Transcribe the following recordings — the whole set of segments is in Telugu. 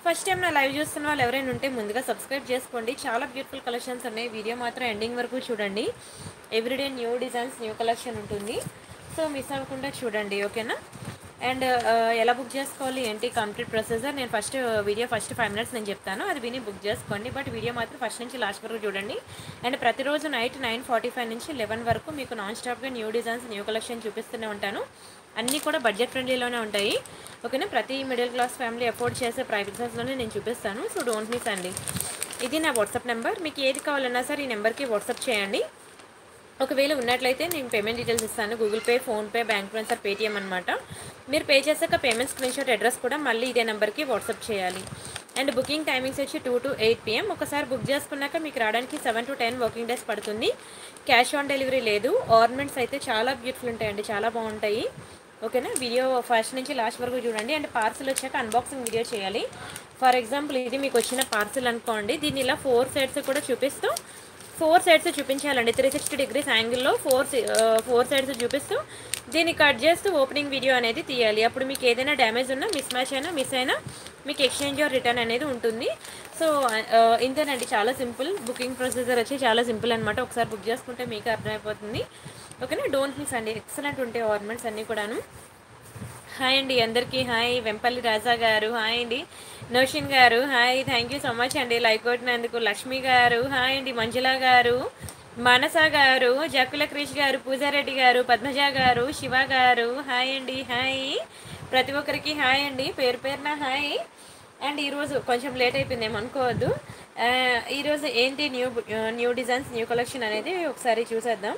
ఫస్ట్ టైం నా లైవ్ చూస్తున్న వాళ్ళు ఎవరైనా ఉంటే ముందుగా సబ్స్క్రైబ్ చేసుకోండి. చాలా బ్యూటిఫుల్ కలెక్షన్స్ ఉన్నాయి. వీడియో మాత్రం ఎండింగ్ వరకు చూడండి. Everyday new designs, new collection ఉంటుంది. సో మిస్ అవ్వకుండా చూడండి, ఓకేనా. అండ్ ఎలా బుక్ చేసుకోవాలి ఏంటి కంప్లీట్ ప్రొసెసర్ నేను ఫస్ట్ 5 మినిట్స్ నేను చెప్తాను, అది విని బుక్ చేసుకోండి. బట్ వీడియో మాత్రం ఫస్ట్ నుంచి లాస్ట్ వరకు చూడండి. అండ్ ప్రతిరోజు నైట్ 9:45 నుంచి 11 వరకు మీకు నాన్ స్టాప్గా న్యూ డిజైన్స్, న్యూ కలెక్షన్ చూపిస్తూనే ఉంటాను. అన్నీ కూడా బడ్జెట్ ఫ్రెండ్లీలోనే ఉంటాయి, ఓకేనా. ప్రతి మిడిల్ క్లాస్ ఫ్యామిలీ అఫోర్డ్ చేసే ప్రైసెస్లోనే నేను చూపిస్తాను. సో డోంట్ మిస్ అండి. ఇది నా వాట్సాప్ నెంబర్. మీకు ఏది కావాలన్నా సరే ఈ నెంబర్కి వాట్సాప్ చేయండి. ఒకవేళ ఉన్నట్లయితే నేను పేమెంట్ డీటెయిల్స్ ఇస్తాను. Google Pay, PhonePe, bank transfer, Paytm అనమాట. మీరు పే చేశాక పేమెంట్ స్క్రీన్షాట్ అడ్రస్ కూడా మళ్ళీ ఇదే నెంబర్కి వాట్సాప్ చేయాలి. అండ్ బుకింగ్ టైమింగ్స్ వచ్చి 2 to 8 PM. ఒకసారి బుక్ చేసుకున్నాక మీకు రావడానికి 7 to 10 వర్కింగ్ డేస్ పడుతుంది. క్యాష్ ఆన్ డెలివరీ లేదు. ఆర్నమెంట్స్ అయితే చాలా బ్యూటిఫుల్ ఉంటాయండి, చాలా బాగుంటాయి, ఓకేనా. వీడియో ఫస్ట్ నుంచి లాస్ట్ వరకు చూడండి. అండ్ పార్సిల్ వచ్చాక అన్బాక్సింగ్ వీడియో చేయాలి. ఫర్ ఎగ్జాంపుల్ ఇది మీకు వచ్చిన పార్సిల్ అనుకోండి. దీన్ని ఇలా 4 సైడ్స్ కూడా చూపిస్తూ 4 సైడ్స్ చూపించాలండి. 360 degrees యాంగిల్లో 4 సైడ్స్ చూపిస్తూ దీన్ని కట్ చేస్తూ ఓపెనింగ్ వీడియో అనేది తీయాలి. అప్పుడు మీకు ఏదైనా డ్యామేజ్ ఉన్నా, మిస్ అయినా మీకు ఎక్స్చేంజ్ ఆర్ రిటర్న్ అనేది ఉంటుంది. సో ఇంతేనండి, చాలా సింపుల్. బుకింగ్ ప్రొసీజర్ వచ్చి చాలా సింపుల్ అనమాట. ఒకసారి బుక్ చేసుకుంటే మీకు అర్థమైపోతుంది, ఓకేనా. డోంట్ మిస్ అండి, ఎక్సలెంట్ ఉంటాయి ఆర్నమెంట్స్ అన్నీ కూడాను. హాయ్ అండి అందరికీ. హాయ్ వెంపల్లి రాజా గారు, హాయ్ అండి. నౌషిన్ గారు hi, thank you so much అండి లైక్ కొట్టినందుకు. లక్ష్మి గారు హాయ్ అండి. మంజుల గారు, మానస గారు, జక్కుల క్రిష్ గారు, పూజారెడ్డి గారు, పద్మజ గారు, శివ గారు హాయ్ అండి. హాయ్ ప్రతి ఒక్కరికి హాయ్ అండి, పేరు పేరున హాయ్. అండ్ ఈరోజు కొంచెం లేట్ అయిపోయింది ఏమనుకోవద్దు. ఈరోజు ఏంటి న్యూ డిజైన్స్, న్యూ కలెక్షన్ అనేది ఒకసారి చూసేద్దాం.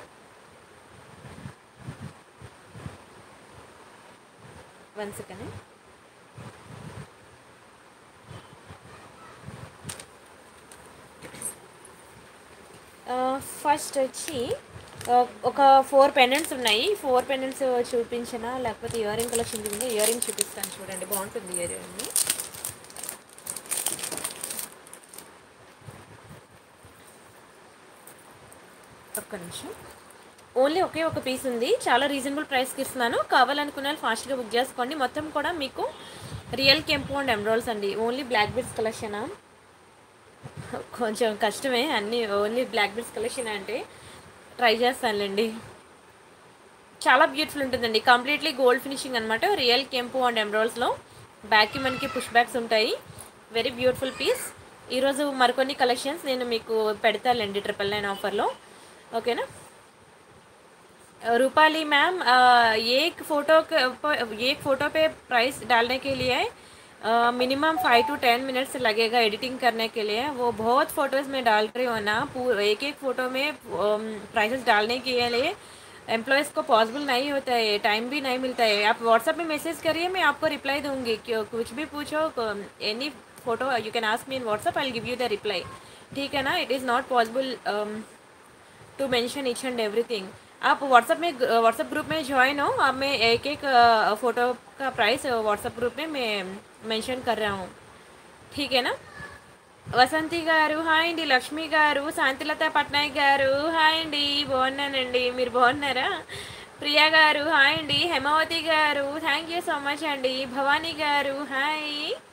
One second. ఫస్ట్ వచ్చి ఒక 4 పెండెంట్స్ ఉన్నాయి. 4 పెండెంట్స్ చూపించినా లేకపోతే ఇయర్ రింగ్ కలెక్షన్ చూపించి ఇయర్ రింగ్ చూపిస్తాను, చూడండి బాగుంటుంది ఇయర్ రింగ్. ఒక్క నిమిషం. ఓన్లీ ఒకే ఒక పీస్ ఉంది, చాలా రీజనబుల్ ప్రైస్కి ఇస్తున్నాను. కావాలనుకున్న వాళ్ళు ఫాస్ట్గా బుక్ చేసుకోండి. మొత్తం కూడా మీకు రియల్ కెంపు అండ్ ఎమరాల్డ్స్ అండి. ఓన్లీ బ్లాక్ బీడ్స్ కలెక్షనా, కొంచెం కష్టమే. అన్నీ ఓన్లీ బ్లాక్ బీడ్స్ కలెక్షన్ అంటే ట్రై చేస్తానులేండి. చాలా బ్యూటిఫుల్ ఉంటుందండి, కంప్లీట్లీ గోల్డ్ ఫినిషింగ్ అనమాట. రియల్ కెంపు అండ్ ఎమరాల్డ్స్లో బ్యాక్కి మనకి పుష్ బ్యాక్స్ ఉంటాయి. Very beautiful piece. ఈరోజు మరికొన్ని కలెక్షన్స్ నేను మీకు పెడతానండి 999 ఆఫర్లో, ఓకేనా. रूपाली मैम, एक फ़ोटो पे प्राइस डालने के लिए मिनिमम 5 to 10 मिनट्स लगेगा एडिटिंग करने के लिए. वो बहुत फ़ोटोज़ में डाल रही हो ना, एक फ़ोटो में प्राइसेस डालने के लिए एम्प्लॉयज़ को पॉसिबल नहीं होता है, टाइम भी नहीं मिलता है. आप व्हाट्सएप में मैसेज करिए, मैं आपको रिप्लाई दूँगी. कुछ भी पूछो, any photo you can ask me in WhatsApp, I will give you the reply, ठीक है ना. It is not possible to mention each and everything. आप व्हाट्सएप ग्रुप में ज्वाइन हो. अब मैं एक फ़ोटो का प्राइस व्हाट्सएप ग्रुप में मैं मेंशन कर रहा हूँ, ठीक है ना. వసంతి గారు హాయ్ అండి. లక్ష్మి గారు, శాంతిలత పట్నాయక్ గారు హాయ్ అండి. బాగున్నానండి, మీరు బాగున్నారా. ప్రియా గారు హాయ్ అండి. హేమావతి గారు థ్యాంక్ యూ సో మచ్ అండి. భవానీ గారు హాయ్.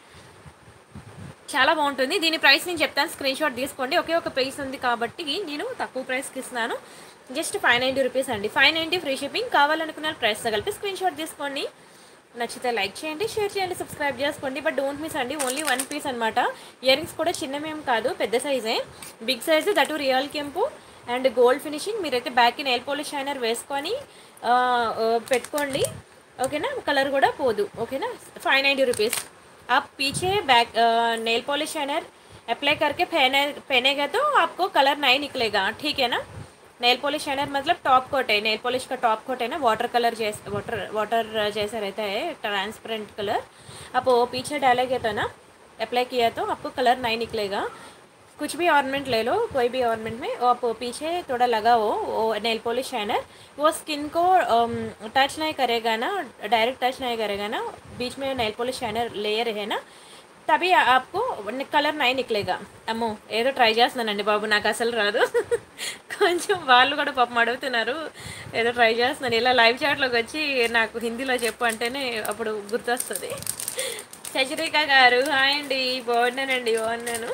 చాలా బాగుంటుంది. దీని ప్రైస్ నేను చెప్తాను, స్క్రీన్ షాట్ తీసుకోండి. ఒకే ఒక ప్రైస్ ఉంది కాబట్టి నేను తక్కువ ప్రైస్కి ఇస్తున్నాను. జస్ట్ 590 రూపీస్ అండి. 590 ఫ్రీ షిప్పింగ్. కావాలనుకున్న ప్రైస్తో కలిపి స్క్రీన్ షాట్ తీసుకోండి. నచ్చితే లైక్ చేయండి, షేర్ చేయండి, సబ్స్క్రైబ్ చేసుకోండి. బట్ డోంట్ మిస్ అండి, ఓన్లీ 1 పీస్ అనమాట. ఇయర్ రింగ్స్ కూడా చిన్నమేం కాదు, పెద్ద సైజే, బిగ్ సైజు, దట్ రియల్ కెంపు అండ్ గోల్డ్ ఫినిషింగ్. మీరైతే బ్యాక్కి నెయిల్ పాలిష్ షైనర్ వేసుకొని పెట్టుకోండి, ఓకేనా. కలర్ కూడా పోదు, ఓకేనా. 590 रुपीज़. आप पीछे back nail polish shiner apply करके पहनेगा तो आपको कलर नहीं निकलेगा, ठीक है ना. नेल पॉलिश शाइनर मतलब टॉप कोट है, नेल पॉलिश का टॉप कोट है ना, वाटर जैसा रहता है, ट्रांसपेरेंट कलर. आप वो पीछे डालेंगे तो ना, अप्लाई किया तो आपको कलर नहीं निकलेगा. कुछ भी ऑर्नामेंट ले लो, कोई भी ऑर्नामेंट में आप पीछे थोड़ा लगाओ वो नेल पॉलिश शाइनर, वो स्किन को टच नहीं करेगा ना, डायरेक्ट टच नहीं करेगा ना, बीच में नेल पॉलिश शाइनर लेयर है ना, तभी आपको कलर नहीं निकलेगा. అమ్మో ఏదో ట్రై చేస్తున్నానండి బాబు, నాకు అసలు రాదు. కొంచెం వాళ్ళు కూడా పాపం అడుగుతున్నారు, ఏదో ట్రై చేస్తున్నాను. ఇలా లైవ్ చాట్లోకి వచ్చి నాకు హిందీలో చెప్పు అంటేనే అప్పుడు గుర్తొస్తుంది. శశిరేఖ గారు హాయ్ అండి. బాగున్నానండి, బాగున్నాను.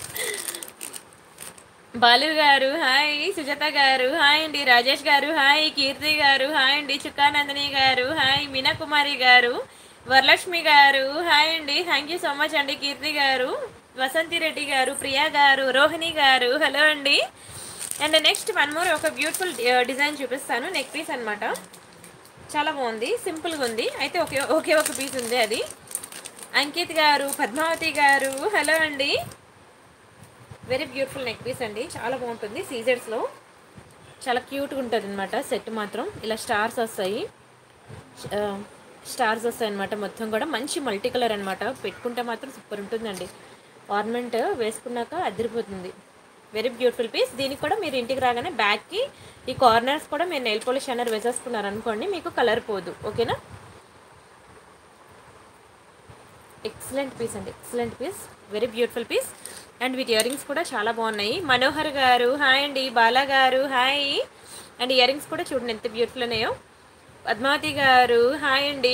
బాలు గారు హాయ్, సుజాత గారు హాయ్ అండి, రాజేష్ గారు హాయ్, కీర్తి గారు హాయ్ అండి, చుక్కానందిని గారు హాయ్, మీనా కుమారి గారు, వరలక్ష్మి గారు హాయ్ అండి, థ్యాంక్ యూ సో మచ్ అండి కీర్తి గారు, వసంతి రెడ్డి గారు, ప్రియా గారు, రోహిణి గారు హలో అండి. అండ్ నెక్స్ట్ వన్ మోర్ ఒక బ్యూటిఫుల్ డిజైన్ చూపిస్తాను. నెక్ పీస్ అనమాట, చాలా బాగుంది, సింపుల్గా ఉంది. అయితే ఒకే ఒక పీస్ ఉంది, అది అంకిత్ గారు, పద్మావతి గారు హలో అండి. వెరీ బ్యూటిఫుల్ నెక్ పీస్ అండి, చాలా బాగుంటుంది. సీజర్స్లో చాలా క్యూట్గా ఉంటుంది అనమాట. సెట్ మాత్రం ఇలా స్టార్స్ వస్తాయి, స్టార్స్ వస్తాయి అనమాట. మొత్తం కూడా మంచి మల్టీ కలర్ అనమాట. పెట్టుకుంటే మాత్రం సూపర్ ఉంటుందండి. ఆర్నమెంట్ వేసుకున్నాక అదిరిపోతుంది. Very beautiful piece. దీనికి కూడా మీరు ఇంటికి రాగానే బ్యాక్కి ఈ కార్నర్స్ కూడా మీరు నెయిల్ పాలిష్ షైనర్ వేసేసుకున్నారు అనుకోండి, మీకు కలర్ పోదు. ఓకేనా, ఎక్సలెంట్ పీస్ అండి, excellent piece, very beautiful piece. And వీటి ఇయర్ రింగ్స్ కూడా చాలా బాగున్నాయి. మనోహర్ గారు హాయ్ అండి, బాలా గారు హాయ్. అండ్ ఇయర్ రింగ్స్ కూడా చూడండి ఎంత బ్యూటిఫుల్ ఉన్నాయో. పద్మావతి గారు హాయ్ అండి.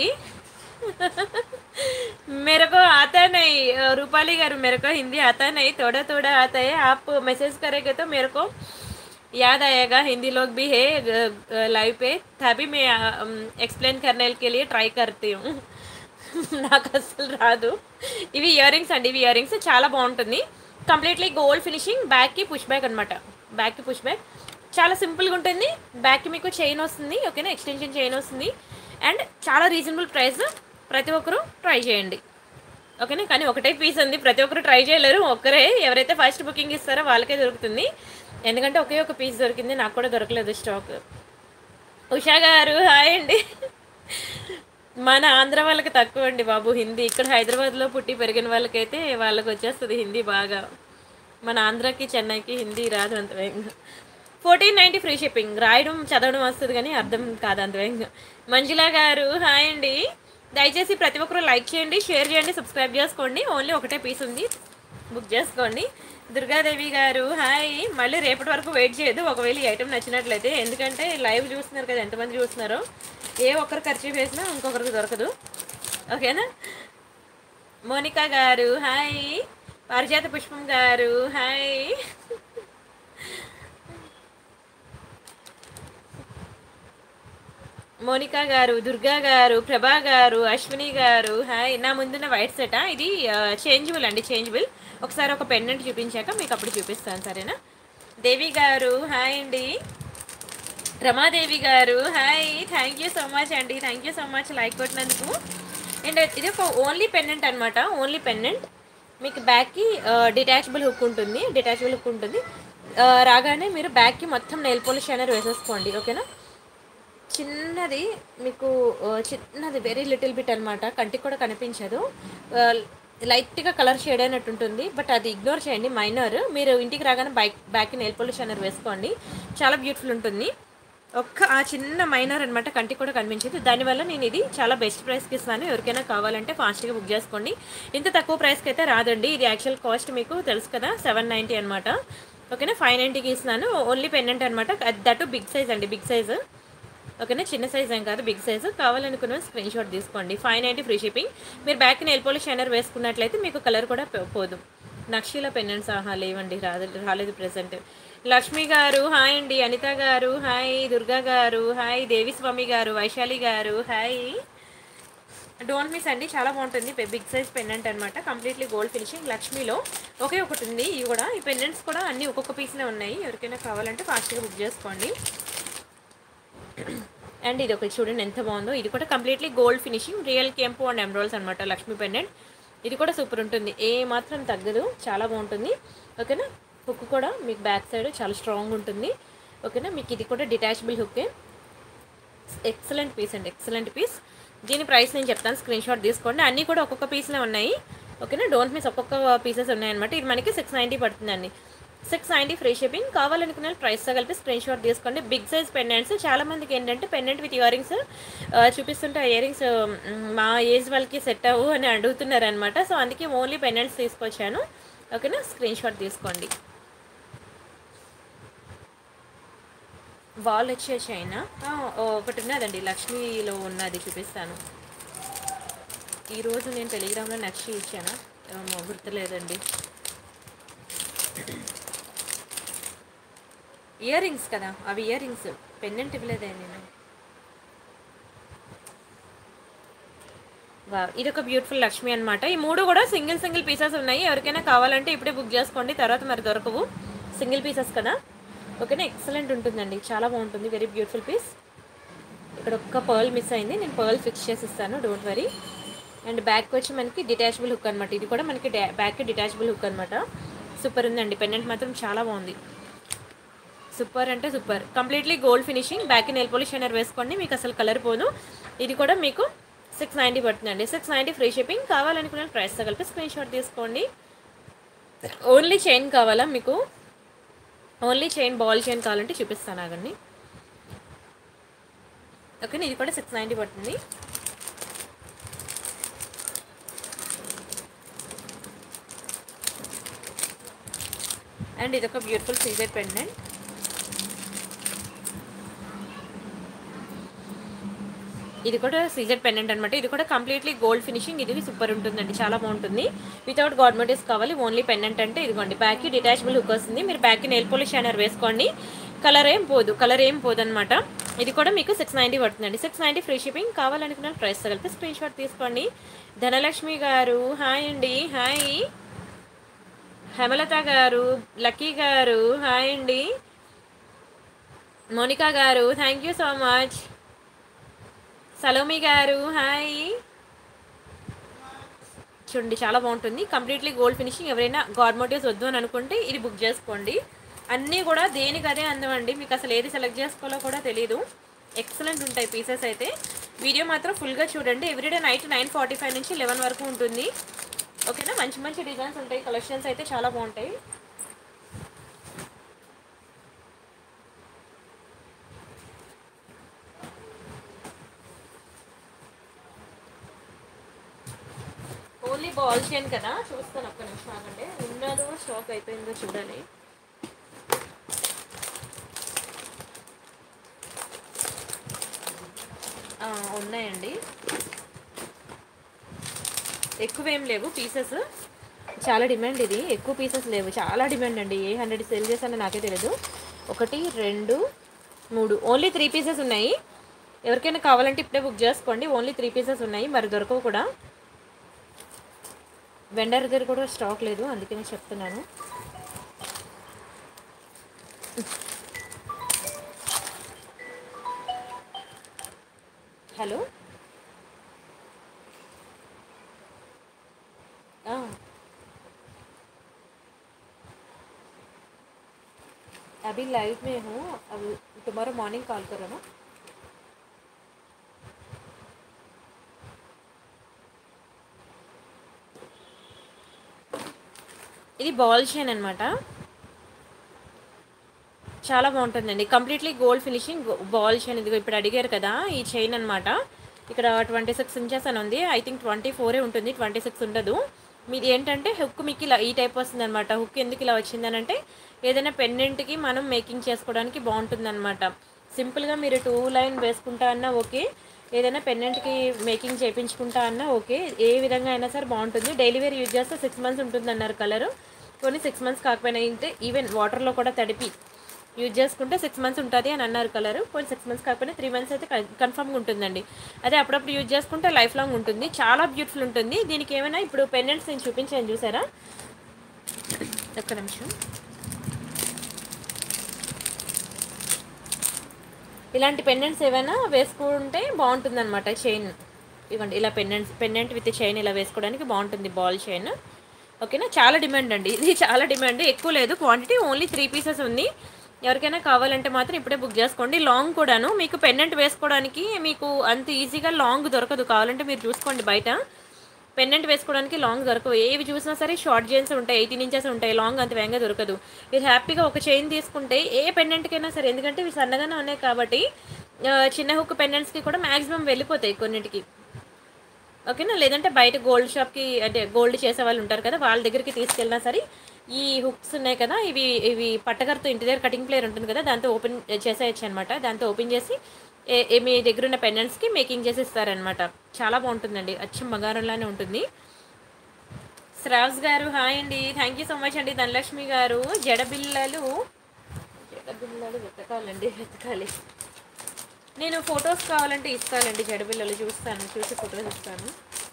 मेरे को आता नहीं, रूपाली गारू मेरे को हिंदी आता नहीं, थोड़ा थोड़ा आता है. आप मैसेज करेंगे तो मेरे को याद आएगा. हिंदी लोग भी है लाइव पे, तभी मैं एक्सप्लेन करने के लिए ट्राई करती हूँ. నాకు అసలు రాదు. ఇవి ఇయర్ రింగ్స్ అండి, ఇవి ఇయర్ రింగ్స్ చాలా బాగుంటుంది. కంప్లీట్లీ గోల్డ్ ఫినిషింగ్, బ్యాక్కి పుష్ బ్యాక్ అనమాట. బ్యాక్కి పుష్ బ్యాక్ చాలా సింపుల్గా ఉంటుంది. బ్యాక్కి మీకు చైన్ వస్తుంది, ఓకేనా, ఎక్స్టెన్షన్ చైన్ వస్తుంది. అండ్ చాలా రీజనబుల్ ప్రైస్. ప్రతి ఒక్కరూ ట్రై చేయండి, ఓకేనా. కానీ ఒకటే పీస్ ఉంది, ప్రతి ఒక్కరు ట్రై చేయలేరు. ఒక్కరే ఎవరైతే ఫస్ట్ బుకింగ్ ఇస్తారో వాళ్ళకే దొరుకుతుంది. ఎందుకంటే ఒకే ఒక పీస్ దొరికింది, నాకు కూడా దొరకలేదు స్టాక్. ఉషా గారు హాయ్ అండి. మన ఆంధ్ర వాళ్ళకి తక్కువ అండి బాబు హిందీ. ఇక్కడ హైదరాబాద్లో పుట్టి పెరిగిన వాళ్ళకైతే వాళ్ళకి వచ్చేస్తుంది హిందీ బాగా. మన ఆంధ్రాకి చెన్నైకి హిందీ రాదు అంత వేగంగా. 1490 ఫ్రీ షిప్పింగ్. రాయడం చదవడం వస్తుంది కానీ అర్థం కాదు అంత వేగంగా. మంజులా గారు హాయ్ అండి. దయచేసి ప్రతి ఒక్కరు లైక్ చేయండి, షేర్ చేయండి, సబ్స్క్రైబ్ చేసుకోండి. ఓన్లీ ఒకటే పీస్ ఉంది, బుక్ చేసుకోండి. దుర్గాదేవి గారు హాయ్. మళ్ళీ రేపటి వరకు వెయిట్ చేయదు ఒకవేళ ఈ ఐటమ్ నచ్చినట్లయితే, ఎందుకంటే లైవ్ చూస్తున్నారు కదా, ఎంతమంది చూస్తున్నారో. ఏ ఒక్కరు ఖర్చు వేసినా ఇంకొకరికి దొరకదు, ఓకేనా. మోనికా గారు హాయ్. పారిజాత పుష్పం గారు హాయ్. మోనికా గారు, దుర్గా గారు, ప్రభా గారు, అశ్విని గారు హాయ్. నా ముందున్న వైట్ సెటా, ఇది చేంజబుల్ అండి, చేంజబుల్. ఒకసారి ఒక పెండెంట్ చూపించాక మీకు అప్పుడు చూపిస్తాను, సరేనా. దేవి గారు హాయ్ అండి. రమాదేవి గారు hi. Thank you so much అండి, thank you so much like కొట్టినందుకు. అండ్ ఇది ఒక ఓన్లీ పెండెంట్ అనమాట, ఓన్లీ పెండెంట్. మీకు బ్యాక్కి డిటాచబుల్ హుక్ ఉంటుంది, డిటాచబుల్ హుక్ ఉంటుంది. రాగానే మీరు బ్యాక్కి మొత్తం నెయిల్ పాలిష్ షైనర్ వేసేసుకోండి, ఓకేనా. చిన్నది మీకు, చిన్నది వెరీ లిటిల్ బిట్ అనమాట, కంటికి కూడా కనిపించదు. లైట్గా కలర్ షేడ్ అయినట్టు ఉంటుంది, బట్ అది ఇగ్నోర్ చేయండి, మైనర్. మీరు ఇంటికి రాగానే బ్యాక్కి నెయిల్ పాలిష్ షైనర్ వేసుకోండి, చాలా బ్యూటిఫుల్ ఉంటుంది. ఆ చిన్న మైనర్ అనమాట, కంటికి కూడా కనిపించదు. దానివల్ల నేను ఇది చాలా బెస్ట్ ప్రైస్కి ఇస్తాను. ఎవరికైనా కావాలంటే ఫాస్ట్గా బుక్ చేసుకోండి. ఇంత తక్కువ ప్రైస్కి అయితే రాదండి. ఇది యాక్చువల్ కాస్ట్ మీకు తెలుసు కదా, 790 అనమాట, ఓకేనా. 590కి ఇస్తున్నాను. ఓన్లీ పెండెంట్ అనమాట, దట్ బిగ్ సైజ్ అండి, బిగ్ సైజు, ఓకేనా. చిన్న సైజ్ ఏం కాదు, బిగ్ సైజు. కావాలనుకున్న స్క్రీన్ షాట్ తీసుకోండి. 590 ఫ్రీ షిప్పింగ్. మీరు బ్యాక్ నెయిల్ పాలిష్ షైనర్ వేసుకున్నట్లయితే మీకు కలర్ కూడా పోదు. నక్షీల పెండెంట్స్ లేవండి, రాలేదు ప్రెసెంట్. లక్ష్మి గారు హాయ్ అండి. అనిత గారు హాయ్. దుర్గా గారు హాయ్. దేవిస్వామి గారు, వైశాలి గారు హాయ్. డోంట్ మిస్ అండి, చాలా బాగుంటుంది. బిగ్ సైజ్ పెండెంట్ అనమాట, కంప్లీట్లీ గోల్డ్ ఫినిషింగ్. లక్ష్మిలో ఒకే ఒకటి ఉంది. ఇవి కూడా, ఈ పెండెంట్స్ కూడా అన్నీ ఒక్కొక్క పీస్నే ఉన్నాయి. ఎవరికైనా కావాలంటే ఫాస్ట్గా బుక్ చేసుకోండి. అండ్ ఇది ఒకటి చూడండి ఎంత బాగుందో. ఇది కూడా కంప్లీట్లీ గోల్డ్ ఫినిషింగ్, రియల్ కెంపు అండ్ ఎమరాల్డ్స్ అనమాట, లక్ష్మీ పెండెంట్. ఇది కూడా సూపర్ ఉంటుంది, ఏ మాత్రం తగ్గదు, చాలా బాగుంటుంది, ఓకేనా. హుక్ కూడా మీకు బ్యాక్ సైడ్ చాలా స్ట్రాంగ్ ఉంటుంది, ఓకేనా. మీకు ఇది కూడా డిటాచబుల్ హుక్కే. ఎక్సలెంట్ పీస్ అండి, ఎక్సలెంట్ పీస్. దీని ప్రైస్ నేను చెప్తాను, స్క్రీన్ షాట్ తీసుకోండి. అన్నీ కూడా ఒక్కొక్క పీస్లో ఉన్నాయి, ఓకేనా. డోంట్ మిస్, ఒక్కొక్క పీసెస్ ఉన్నాయన్నమాట. ఇది మనకి 690 పడుతుందండి, 690 ఫ్రీ షిప్పింగ్. కావాలనుకున్న ప్రైస్తో కలిపి స్క్రీన్ షాట్ తీసుకోండి. Big size pendants. చాలామందికి ఏంటంటే పెండెంట్ విత్ ఇయర్ రింగ్స్ చూపిస్తుంటే ఇయర్ రింగ్స్ మా ఏజ్ వాళ్ళకి సెట్ అవ్వు అని అడుగుతున్నారు అనమాట. సో అందుకే ఓన్లీ పెండెంట్స్ తీసుకొచ్చాను, ఓకేనా. స్క్రీన్ షాట్ తీసుకోండి. బాల్ వచ్చే చైనా ఒకటి ఉన్నదండి, లక్ష్మీలో ఉన్నది చూపిస్తాను. ఈరోజు నేను టెలిగ్రామ్లో నక్షి ఇచ్చాను, ఏమో గుర్తులేదండి. ఇయర్ రింగ్స్ కదా అవి, ఇయర్ రింగ్స్. పెండెంట్ ఇవ్వలేదే నేను. వావ్! ఇదొక బ్యూటిఫుల్ లక్ష్మి అనమాట. ఈ 3 కూడా సింగిల్ సింగిల్ పీసెస్ ఉన్నాయి. ఎవరికైనా కావాలంటే ఇప్పుడే బుక్ చేసుకోండి. తర్వాత మరి దొరకవు. సింగిల్ పీసెస్ కదా. ఓకేనా. ఎక్సలెంట్ ఉంటుందండి. చాలా బాగుంటుంది. Very beautiful piece. ఇక్కడ ఒక్క పర్ల్ మిస్ అయింది. నేను పర్ల్ ఫిక్స్ చేసి ఇస్తాను. Don't worry. అండ్ బ్యాక్ వచ్చి మనకి డిటాచబుల్ హుక్ అనమాట. ఇది కూడా మనకి బ్యాక్ డిటాచబుల్ హుక్ అనమాట. సూపర్ ఉందండి. పెండెంట్ మాత్రం చాలా బాగుంది. సూపర్ అంటే super. Completely gold finishing. Back nail polish shiner వేసుకోండి. మీకు అసలు కలర్ పోదు. ఇది కూడా మీకు 690 పడుతుందండి. 690 ఫ్రీ షిప్పింగ్. కావాలనుకున్న ప్రైస్తో కలిపి స్క్రీన్ షాట్ తీసుకోండి. ఓన్లీ చైన్ కావాలా మీకు? ఓన్లీ చైన్, బాల్ చైన్ కావాలంటే చూపిస్తాను ఆగండి. ఓకేనా. ఇది కూడా 690 పడుతుంది. అండ్ ఇది ఒక బ్యూటిఫుల్ సీజర్ పెండెంట్. ఇది కూడా సీజర్ పెండెంట్ అనమాట. ఇది కూడా కంప్లీట్లీ గోల్డ్ ఫినిషింగ్. ఇది సూపర్ ఉంటుందండి. చాలా బాగుంటుంది. వితౌట్ గాడ్ మోటివ్స్ కావాలి. ఓన్లీ పెండెంట్ అంటే ఇదిగోండి. బ్యాక్కి డిటాచబుల్ హుక్ వస్తుంది. మీరు బ్యాక్కి నెయిల్ పాలిష్ షైనర్ వేసుకోండి. కలర్ ఏం పోదు అనమాట. ఇది కూడా మీకు 690 పడుతుందండి. 690 ఫ్రీ షిప్పింగ్. కావాలనుకున్న ప్రైస్ కలిపి స్క్రీన్ షాట్ తీసుకోండి. ధనలక్ష్మి గారు హాయ్ అండి. హాయ్. హేమలత గారు, లక్కీ గారు హాయ్ అండి. మోనికా గారు thank you so much. Salomi గారు హాయ్. చూడండి చాలా బాగుంటుంది. Completely gold finishing. ఎవరైనా గాడ్ మోటివ్స్ వద్దు అని అనుకుంటే ఇది బుక్ చేసుకోండి. అన్నీ కూడా దేనికి అదే అందమండి. మీకు అసలు ఏది సెలెక్ట్ చేసుకోవాలో కూడా తెలీదు. ఎక్సలెంట్ ఉంటాయి పీసెస్ అయితే. వీడియో మాత్రం ఫుల్గా చూడండి. ఎవ్రీడే నైట్ 9:45 నుంచి 11 వరకు ఉంటుంది. ఓకేనా. మంచి మంచి డిజైన్స్ ఉంటాయి. కలెక్షన్స్ అయితే చాలా బాగుంటాయి. ఓన్లీ బాల్ చైన్ కదా. చూస్తాను ఒక్క నిమిషం ఆగండి. ఉన్నదో స్టాక్ అయిపోయిందో చూడాలి. ఉన్నాయండి. ఎక్కువేం లేవు పీసెస్. చాలా డిమాండ్ ఇది. ఎక్కువ పీసెస్ లేవు. చాలా డిమాండ్ అండి. ఏ 100 సేల్ చేశానో నాకే తెలియదు. 1 2 3 ఓన్లీ 3 పీసెస్ ఉన్నాయి. ఎవరికైనా కావాలంటే ఇప్పుడే బుక్ చేసుకోండి. ఓన్లీ 3 పీసెస్ ఉన్నాయి. మరి దొరకవు కూడా. వెండర్ దగ్గర కూడా స్టాక్ లేదు. అందుకనే చెప్తున్నాను. హలో. अभी लाइव में हूँ. अब टुमारो मॉर्निंग कॉल करो ना. ఇది బాల్ చైన్ అనమాట. చాలా బాగుంటుందండి. Completely gold finishing ball chain. ఇది ఇప్పుడు అడిగారు కదా ఈ చైన్ అనమాట. ఇక్కడ 26 ఇంచెస్ అని ఉంది. ఐ థింక్ 24 ఉంటుంది. 26 ఉండదు. మీది ఏంటంటే హుక్ మీకు ఇలా ఈ టైప్ వస్తుంది అనమాట. హుక్ ఎందుకు ఇలా వచ్చిందని అంటే ఏదైనా పెండెంట్కి మనం మేకింగ్ చేసుకోవడానికి బాగుంటుంది అనమాట. సింపుల్గా మీరు 2 లైన్ వేసుకుంటా అన్నా ఓకే. ఏదైనా పెండెంట్కి మేకింగ్ చేయించుకుంటా అన్నా ఓకే. ఏ విధంగా అయినా సరే బాగుంటుంది. డైలీ వేర్ యూజ్ చేస్తే 6 months ఉంటుంది అన్నారు కలరు. కొన్ని 6 months కాకపోయినా అయితే ఈవెన్ వాటర్లో కూడా తడిపి యూజ్ చేసుకుంటే 6 months ఉంటుంది అని అన్నారు కలరు. కొన్ని 6 months కాకపోయినా 3 months అయితే కన్ఫర్మ్గా ఉంటుందండి. అదే అప్పుడప్పుడు యూజ్ చేసుకుంటే లైఫ్ లాంగ్ ఉంటుంది. చాలా బ్యూటిఫుల్ ఉంటుంది. దీనికి ఏమైనా ఇప్పుడు పెండెంట్స్ నేను చూపించాను చూసారా. ఒక్క నిమిషం. ఇలాంటి పెండెంట్స్ ఏమైనా వేసుకుంటే బాగుంటుంది అనమాట. చైన్ ఇవ్వండి. ఇలా పెండెంట్ విత్ చైన్ ఇలా వేసుకోవడానికి బాగుంటుంది. Ball chain. ఓకేనా. చాలా డిమాండ్ అండి. ఇది చాలా డిమాండ్. ఎక్కువ లేదు క్వాంటిటీ. ఓన్లీ 3 pieces ఉంది. ఎవరికైనా కావాలంటే మాత్రం ఇప్పుడే బుక్ చేసుకోండి. లాంగ్ కూడాను మీకు పెండెంట్ వేసుకోవడానికి మీకు అంత ఈజీగా లాంగ్ దొరకదు. కావాలంటే మీరు చూసుకోండి బయట. పెండెంట్ వేసుకోవడానికి లాంగ్ దొరకవు. ఏవి చూసినా సరే షార్ట్ చైన్స్ ఉంటాయి. 18 inches ఉంటాయి. లాంగ్ అంత వేగంగా దొరకదు. మీరు హ్యాపీగా ఒక చైన్ తీసుకుంటే ఏ పెండెంట్కైనా సరే, ఎందుకంటే ఇవి సన్నగానే ఉన్నాయి కాబట్టి చిన్న హుక్ పెండెంట్స్కి కూడా మ్యాక్సిమం వెళ్ళిపోతాయి కొన్నిటికి. ఓకేనా. లేదంటే బయట గోల్డ్ షాప్కి అంటే గోల్డ్ చేసే వాళ్ళు ఉంటారు కదా, వాళ్ళ దగ్గరికి తీసుకెళ్ళినా సరే ఈ హుక్స్ ఉన్నాయి కదా, ఇవి పట్టకరతో ఇంటి దగ్గర కటింగ్ ప్లేయర్ ఉంటుంది కదా, దాంతో ఓపెన్ చేసేయచ్చు అనమాట. దాంతో ఓపెన్ చేసి మీ దగ్గర ఉన్న పెండెంట్స్కి మేకింగ్ చేసి ఇస్తారనమాట. చాలా బాగుంటుందండి. అచ్చం బంగారంలానే ఉంటుంది. శ్రావ్స్ గారు హాయ్ అండి, థ్యాంక్ యూ సో మచ్ అండి. ధనలక్ష్మి గారు జడబిళ్ళలు వెతకాలి. నేను ఫొటోస్ కావాలంటే ఇస్తానండి, జడబిళ్ళలు చూసి ఫొటోస్ ఇస్తాను.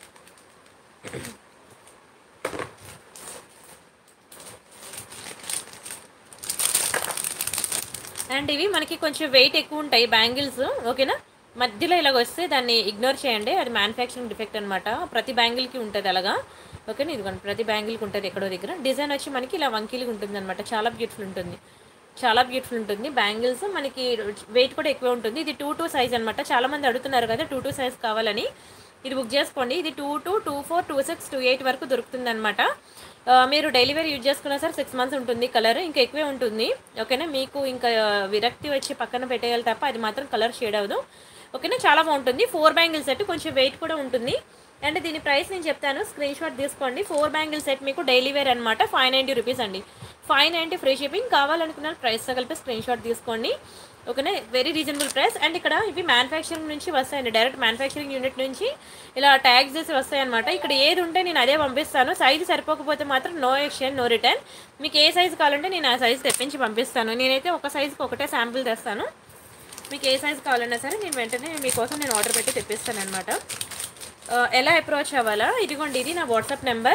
అండ్ ఇవి మనకి కొంచెం వెయిట్ ఎక్కువ ఉంటాయి బ్యాంగిల్స్, ఓకేనా. మధ్యలో ఇలాగ వస్తే దాన్ని ఇగ్నోర్ చేయండి, అది మ్యానుఫ్యాక్చరింగ్ డిఫెక్ట్ అనమాట. ప్రతి బ్యాంగిల్కి ఉంటుంది అలాగా, ఓకేనా. ఇదిగోండి ప్రతి బ్యాంగిల్కి ఉంటుంది ఎక్కడో దగ్గర. డిజైన్ వచ్చి మనకి ఇలా వంకీలుగా ఉంటుంది అనమాట. చాలా బ్యూటిఫుల్ ఉంటుంది బ్యాంగిల్స్. మనకి వెయిట్ కూడా ఎక్కువ ఉంటుంది. ఇది 2-2 సైజ్ అనమాట. చాలామంది అడుగుతున్నారు కదా 2-2 సైజ్ కావాలని. ఇది బుక్ చేసుకోండి. ఇది 2-2, 2-4, 2-6, 2-8 వరకు దొరుకుతుంది అనమాట. మీరు డైలీ వేర్ యూజ్ చేసుకున్నా సార్ 6 months ఉంటుంది. కలర్ ఇంకా ఎక్కువే ఉంటుంది, ఓకేనా. మీకు ఇంకా విరక్తి వచ్చి పక్కన పెట్టేయాలి తప్ప అది మాత్రం కలర్ షేడ్ అవ్వదు, ఓకేనా. చాలా బాగుంటుంది. 4 బ్యాంగిల్ సెట్, కొంచెం వెయిట్ కూడా ఉంటుంది. అండ్ దీని ప్రైస్ నేను చెప్తాను, స్క్రీన్ షాట్ తీసుకోండి. 4 బ్యాంగిల్ సెట్ మీకు డైలీ వేర్ అనమాట 590 రూపీస్ అండి. 590 ఫ్రీ షిప్పింగ్. కావాలనుకున్న ప్రైస్తో కలిపి స్క్రీన్ షాట్ తీసుకోండి, ఓకేనా. Very reasonable price. అండ్ ఇక్కడ ఇవి మ్యానుఫ్యాక్చరింగ్ నుంచి వస్తాయండి, డైరెక్ట్ మ్యానుఫ్యాక్చరింగ్ యూనిట్ నుంచి ఇలా ట్యాగ్స్ చేసి వస్తాయన్నమాట. ఇక్కడ ఏది ఉంటే నేను అదే పంపిస్తాను. సైజు సరిపోకపోతే మాత్రం నో ఎక్స్చేంజ్, నో రిటర్న్. మీకు ఏ సైజు కావాలంటే నేను ఆ సైజు తెప్పించి పంపిస్తాను. నేనైతే ఒక సైజుకి ఒకటే శాంపిల్ తెస్తాను. మీకు ఏ సైజు కావాలన్నా సరే నేను వెంటనే మీకోసం నేను ఆర్డర్ పెట్టి తెప్పిస్తాను అనమాట. ఎలా అప్రోచ్ అవ్వాలా, ఇదిగోండి ఇది నా వాట్సాప్ నెంబర్.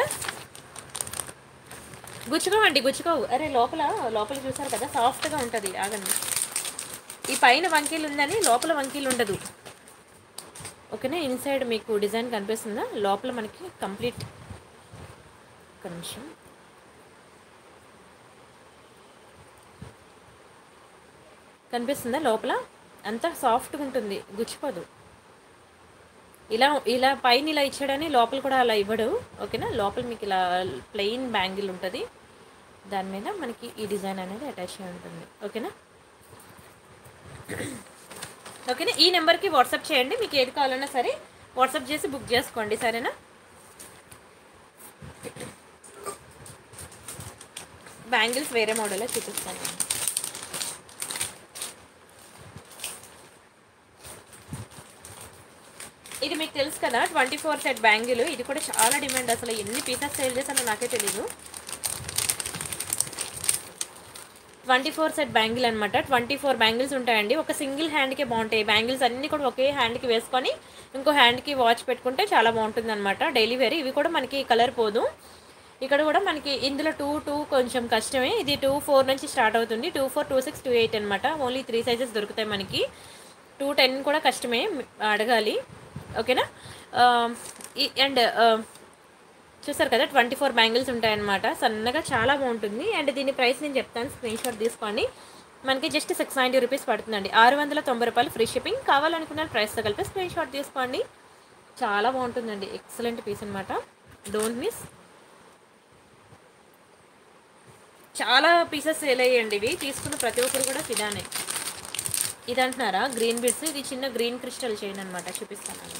గుచ్చుకోవు. అరే లోపల చూసారు కదా సాఫ్ట్గా ఉంటుంది. ఆగండి, ఈ పైన వంకీలు ఉందని లోపల వంకీలు ఉండదు, ఓకేనా. ఇన్సైడ్ మీకు డిజైన్ కనిపిస్తుందా, లోపల మనకి కంప్లీట్. ఒక నిమిషం, కనిపిస్తుందా, లోపల అంతా సాఫ్ట్గా ఉంటుంది, గుచ్చిపోదు. ఇలా పైన ఇలా ఇచ్చాడని లోపల కూడా అలా ఇవ్వడు, ఓకేనా. లోపల మీకు ఇలా ప్లెయిన్ బ్యాంగిల్ ఉంటుంది, దాని మీద మనకి ఈ డిజైన్ అనేది అటాచ్ అయి ఉంటుంది, ఓకేనా. ఈ నెంబర్కి వాట్సాప్ చేయండి. మీకు ఏది కావాలన్నా సరే వాట్సాప్ చేసి బుక్ చేసుకోండి, సరేనా. బ్యాంగిల్స్ వేరే మోడల్లో చూపిస్తాను. ఇది మీకు తెలుసు కదా 24 సెట్ బ్యాంగిల్. ఇది కూడా చాలా డిమాండ్, అసలు ఎన్ని పీసెస్ సేల్ చేశానో నాకే తెలీదు. 24 సెట్ బ్యాంగిల్ అనమాట. 24 బ్యాంగిల్స్ ఉంటాయండి. ఒక సింగిల్ హ్యాండ్కే బాగుంటాయి బ్యాంగిల్స్ అన్నీ కూడా. ఒకే హ్యాండ్కి వేసుకొని ఇంకో హ్యాండ్కి వాచ్ పెట్టుకుంటే చాలా బాగుంటుంది అనమాట. Daily wear. ఇవి కూడా మనకి కలర్ పోదు. ఇక్కడ కూడా మనకి ఇందులో 2-2 కొంచెం కష్టమే. ఇది 2-4 నుంచి స్టార్ట్ అవుతుంది. 2-4, 2-6, 2-8 అనమాట. ఓన్లీ 3 సైజెస్ దొరుకుతాయి మనకి. 2-10 కూడా కష్టమే, అడగాలి, ఓకేనా. అండ్ చూసారు కదా 24 బ్యాంగిల్స్ ఉంటాయన్నమాట. సన్నగా చాలా బాగుంటుంది. అండ్ దీని ప్రైస్ నేను చెప్తాను, స్క్రీన్ షాట్ తీసుకోండి. మనకి జస్ట్ 690 రూపీస్ పడుతుందండి. 690 రూపాయలు ఫ్రీ షిప్పింగ్. కావాలనుకున్న ప్రైస్తో కలిపి స్క్రీన్ షాట్ తీసుకోండి. చాలా బాగుంటుందండి, ఎక్సలెంట్ పీస్ అనమాట, డోంట్ మిస్. చాలా పీసెస్ సేల్ అయ్యండి ఇవి. తీసుకున్న ప్రతి ఒక్కరు కూడా ఫిదానే. ఇది అంటున్నారా గ్రీన్ బిడ్స్, ఇది చిన్న గ్రీన్ క్రిస్టల్ చైన్ అనమాట, చూపిస్తాను.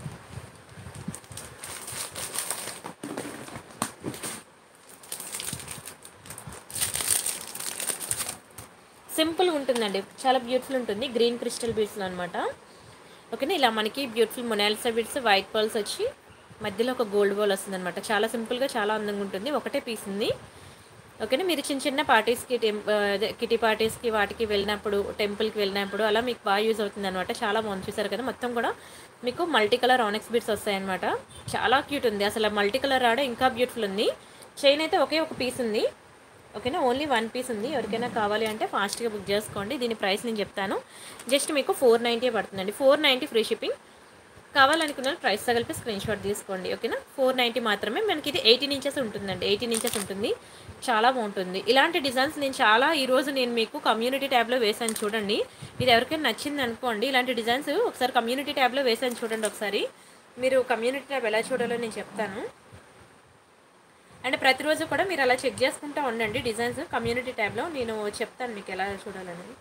సింపుల్గా ఉంటుందండి, చాలా బ్యూటిఫుల్ ఉంటుంది. గ్రీన్ క్రిస్టల్ బీడ్స్లో అనమాట, ఓకేనా. ఇలా మనకి beautiful Mona Lisa beads, white pearls వచ్చి మధ్యలో ఒక గోల్డ్ బాల్ వస్తుంది అనమాట. చాలా సింపుల్గా చాలా అందంగా ఉంటుంది. ఒకటే పీస్ ఉంది, ఓకేనా. మీరు చిన్న చిన్న పార్టీస్కి, కిటీ పార్టీస్కి వాటికి వెళ్ళినప్పుడు, టెంపుల్కి వెళ్ళినప్పుడు అలా మీకు బాగా యూజ్ అవుతుంది అనమాట. చాలా బాగుంది, చూసారు కదా. మొత్తం కూడా మీకు మల్టీ కలర్ ఆనెక్స్ బీడ్స్ వస్తాయన్నమాట. చాలా క్యూట్ ఉంది అసలు. మల్టీ కలర్ రావడం ఇంకా బ్యూటిఫుల్ ఉంది. చైన్ అయితే ఒకే ఒక పీస్ ఉంది, ఓకేనా. ఓన్లీ 1 పీస్ ఉంది. ఎవరికైనా కావాలి అంటే ఫాస్ట్గా బుక్ చేసుకోండి. దీని ప్రైస్ నేను చెప్తాను, జస్ట్ మీకు 490 పడుతుందండి. 490 ఫ్రీ షిప్పింగ్. కావాలనుకున్న ప్రైస్ తగిలిపి స్క్రీన్ షాట్ తీసుకోండి, ఓకేనా. 490 మాత్రమే. మనకి ఇది 18 ఇంచెస్ ఉంటుందండి, 18 ఇంచెస్ ఉంటుంది. చాలా బాగుంటుంది. ఇలాంటి డిజైన్స్ నేను ఈరోజు నేను మీకు కమ్యూనిటీ ట్యాబ్లో వేసాను చూడండి. ఇది ఎవరికైనా నచ్చింది అనుకోండి. ఇలాంటి డిజైన్స్ ఒకసారి కమ్యూనిటీ ట్యాబ్లో వేసాను చూడండి. ఒకసారి మీరు కమ్యూనిటీ ట్యాబ్ ఎలా చూడాలో నేను చెప్తాను. అండ్ ప్రతిరోజు కూడా మీరు అలా చెక్ చేసుకుంటూ ఉండండి డిజైన్స్. కమ్యూనిటీ ట్యాబ్లో నేను చెప్తాను మీకు ఎలా చూడాలని.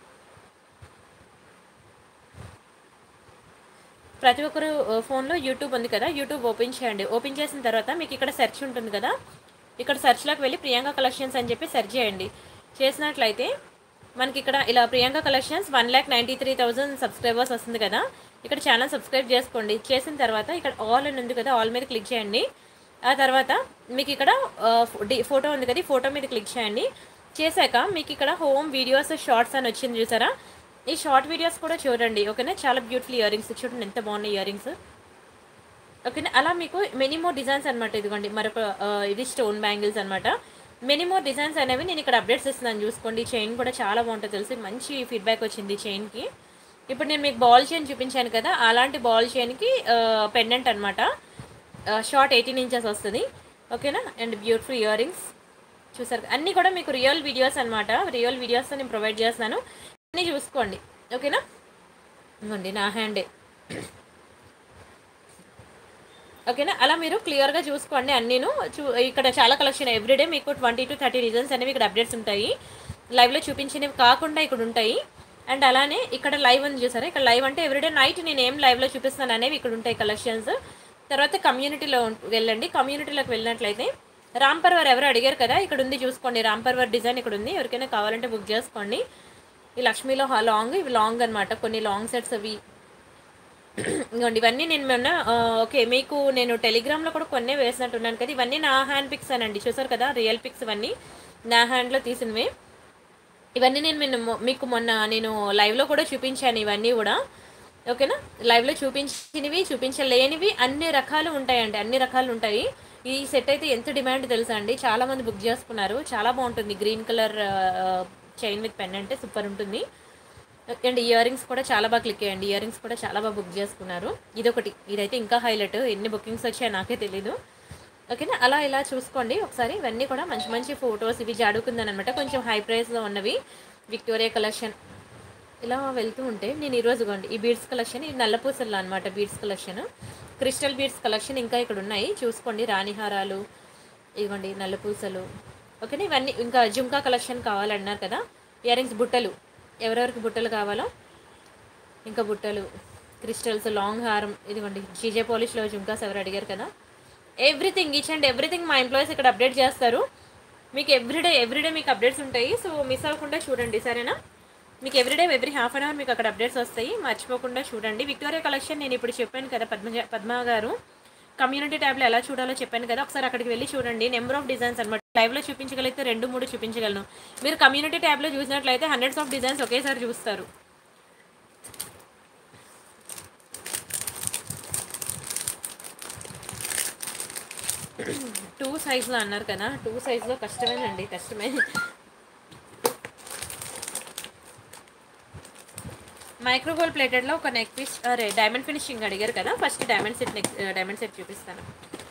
ప్రతి ఒక్కరు ఫోన్లో యూట్యూబ్ ఉంది కదా, యూట్యూబ్ ఓపెన్ చేయండి. ఓపెన్ చేసిన తర్వాత మీకు ఇక్కడ సెర్చ్ ఉంటుంది కదా, ఇక్కడ సెర్చ్లోకి వెళ్ళి ప్రియాంక కలెక్షన్స్ అని చెప్పి సెర్చ్ చేయండి. చేసినట్లయితే మనకి ఇక్కడ ఇలా ప్రియాంక కలెక్షన్స్ 1,93,000 సబ్స్క్రైబర్స్ వస్తుంది కదా. ఇక్కడ ఛానల్ సబ్స్క్రైబ్ చేసుకోండి. చేసిన తర్వాత ఇక్కడ ఆల్ అని ఉంది కదా, ఆల్ మీద క్లిక్ చేయండి. ఆ తర్వాత మీకు ఇక్కడ ఫోటో ఉంది కదా, ఫోటో మీద క్లిక్ చేయండి. చేశాక మీకు ఇక్కడ హోమ్ వీడియోస్ షార్ట్స్ అని వచ్చింది చూసారా, ఈ షార్ట్ వీడియోస్ కూడా చూడండి. ఓకేనా, చాలా బ్యూటిఫుల్ ఇయర్ రింగ్స్ చూడండి, ఎంత బాగున్నాయి ఇయర్ రింగ్స్. ఓకేనా, అలా మీకు మెనీ మోర్ డిజైన్స్ అనమాట. ఇదిగోండి మరొక ఇది స్టోన్ బ్యాంగిల్స్ అనమాట. మెనీ మోర్ డిజైన్స్ అనేవి నేను ఇక్కడ అప్డేట్స్ ఇస్తున్నాను చూసుకోండి. చైన్ కూడా చాలా బాగుంటుంది తెలిసి, మంచి ఫీడ్బ్యాక్ వచ్చింది చైన్కి. ఇప్పుడు నేను మీకు బాల్ చైన్ చూపించాను కదా, అలాంటి బాల్ చైన్కి పెండెంట్ అనమాట. షార్ట్ 18 ఇంచెస్ వస్తుంది. ఓకేనా, అండ్ బ్యూటిఫుల్ ఇయర్ రింగ్స్ చూసారు. అన్నీ కూడా మీకు రియల్ వీడియోస్ అనమాట. రియల్ వీడియోస్తో నేను ప్రొవైడ్ చేస్తున్నాను, అన్నీ చూసుకోండి. ఓకేనా, ఇవ్వండి నా హ్యాండే. ఓకేనా, అలా మీరు క్లియర్గా చూసుకోండి అన్నీను. ఇక్కడ చాలా కలెక్షన్ ఎవ్రీడే మీకు 20 to 30 డిజైన్స్ అనేవి ఇక్కడ అప్డేట్స్ ఉంటాయి. లైవ్లో చూపించినవి కాకుండా ఇక్కడ ఉంటాయి. అండ్ అలానే ఇక్కడ లైవ్ ఉంది చూసారా, ఇక్కడ లైవ్ అంటే ఎవ్రీడే నైట్ నేను ఏం లైవ్లో చూపిస్తాను అనేవి ఇక్కడ ఉంటాయి కలెక్షన్స్. తర్వాత కమ్యూనిటీలో వెళ్ళండి. కమ్యూనిటీలోకి వెళ్ళినట్లయితే రాంపర్వర్ ఎవరు అడిగారు కదా, ఇక్కడ ఉంది చూసుకోండి. రాంపర్వర్ డిజైన్ ఇక్కడ ఉంది, ఎవరికైనా కావాలంటే బుక్ చేసుకోండి. ఈ లక్ష్మీలో లాంగ్, ఇవి లాంగ్ అనమాట, కొన్ని లాంగ్ సెట్స్ అవి. ఇంకోండి ఇవన్నీ నేను మొన్న ఓకే మీకు నేను టెలిగ్రామ్లో కూడా కొన్ని వేసినట్టున్నాను కదా, ఇవన్నీ నా హ్యాండ్ పిక్స్ అనండి. చూసారు కదా, రియల్ పిక్స్ ఇవన్నీ నా హ్యాండ్లో తీసినవి. ఇవన్నీ నేను మీకు మొన్న నేను లైవ్లో కూడా చూపించాను ఇవన్నీ కూడా. ఓకేనా, లైవ్లో చూపించినవి చూపించలేనివి అన్ని రకాలు ఉంటాయండి, అన్ని రకాలు ఉంటాయి. ఈ సెట్ అయితే ఎంత డిమాండ్ తెలుసా అండి, చాలామంది బుక్ చేసుకున్నారు. చాలా బాగుంటుంది, green colour chain with pen అంటే సూపర్ ఉంటుంది. అండ్ ఇయర్ రింగ్స్ కూడా చాలా బాగా క్లిక్ అయ్యండి, ఇయర్ రింగ్స్ కూడా చాలా బాగా బుక్ చేసుకున్నారు. ఇదొకటి, ఇదైతే ఇంకా హైలైట్, ఎన్ని బుకింగ్స్ వచ్చాయో నాకే తెలీదు. ఓకేనా, అలా ఇలా చూసుకోండి ఒకసారి. ఇవన్నీ కూడా మంచి మంచి ఫొటోస్, ఇవి జాడుకుందని అనమాట, కొంచెం హై ప్రైస్లో ఉన్నవి. విక్టోరియా కలెక్షన్ ఇలా వెళ్తూ ఉంటే నేను ఈరోజు ఇవ్వండి ఈ బీడ్స్ కలెక్షన్, ఇది నల్లపూసల్లో అనమాట beads collection, crystal beads collection ఇంకా ఇక్కడ ఉన్నాయి చూసుకోండి. రాణిహారాలు ఇవ్వండి, నల్లపూసలు. ఓకేనా, ఇవన్నీ ఇంకా జుంకా కలెక్షన్ కావాలన్నారు కదా, ఇయర్ రింగ్స్, బుట్టలు, ఎవరెవరికి బుట్టలు కావాలో ఇంకా బుట్టలు, క్రిస్టల్స్, లాంగ్ హారం, ఇదిగోండి జీజే పాలిష్లో జుంకాస్ ఎవరు అడిగారు కదా. ఎవ్రీథింగ్, ఈచ్ అండ్ ఎవ్రీథింగ్ మా ఎంప్లాయీస్ ఇక్కడ అప్డేట్ చేస్తారు. మీకు ఎవ్రీడే మీకు అప్డేట్స్ ఉంటాయి, సో మిస్ అవ్వకుండా చూడండి సరేనా. మీకు everyday every half an hour మీకు అక్కడ అప్డేట్స్ వస్తాయి, మర్చిపోకుండా చూడండి. విక్టోరియా కలెక్షన్ నేను ఇప్పుడు చెప్పాను కదా, పద్మ గారు కమ్యూనిటీ ట్యాబ్లో ఎలా చూడాలో చెప్పాను కదా, ఒకసారి అక్కడికి వెళ్ళి చూడండి. నెంబర్ ఆఫ్ డిజైన్స్ అనమాట, లైవ్లో చూపించగలిగితే 2-3 చూపించగలను. మీరు కమ్యూనిటీ ట్యాబ్లో చూసినట్లయితే హండ్రెడ్స్ ఆఫ్ డిజైన్స్ ఒకేసారి చూస్తారు. టూ సైజ్లో అన్నారు కదా, 2 సైజ్లో కష్టమేనండి, కష్టమే. మైక్రోగోల్డ్ ప్లేటెడ్లో ఒక నెక్ పీస్, అరే డైమండ్ ఫినిషింగ్ అడిగారు కదా, ఫస్ట్ డైమండ్ సెట్ చూపిస్తాను.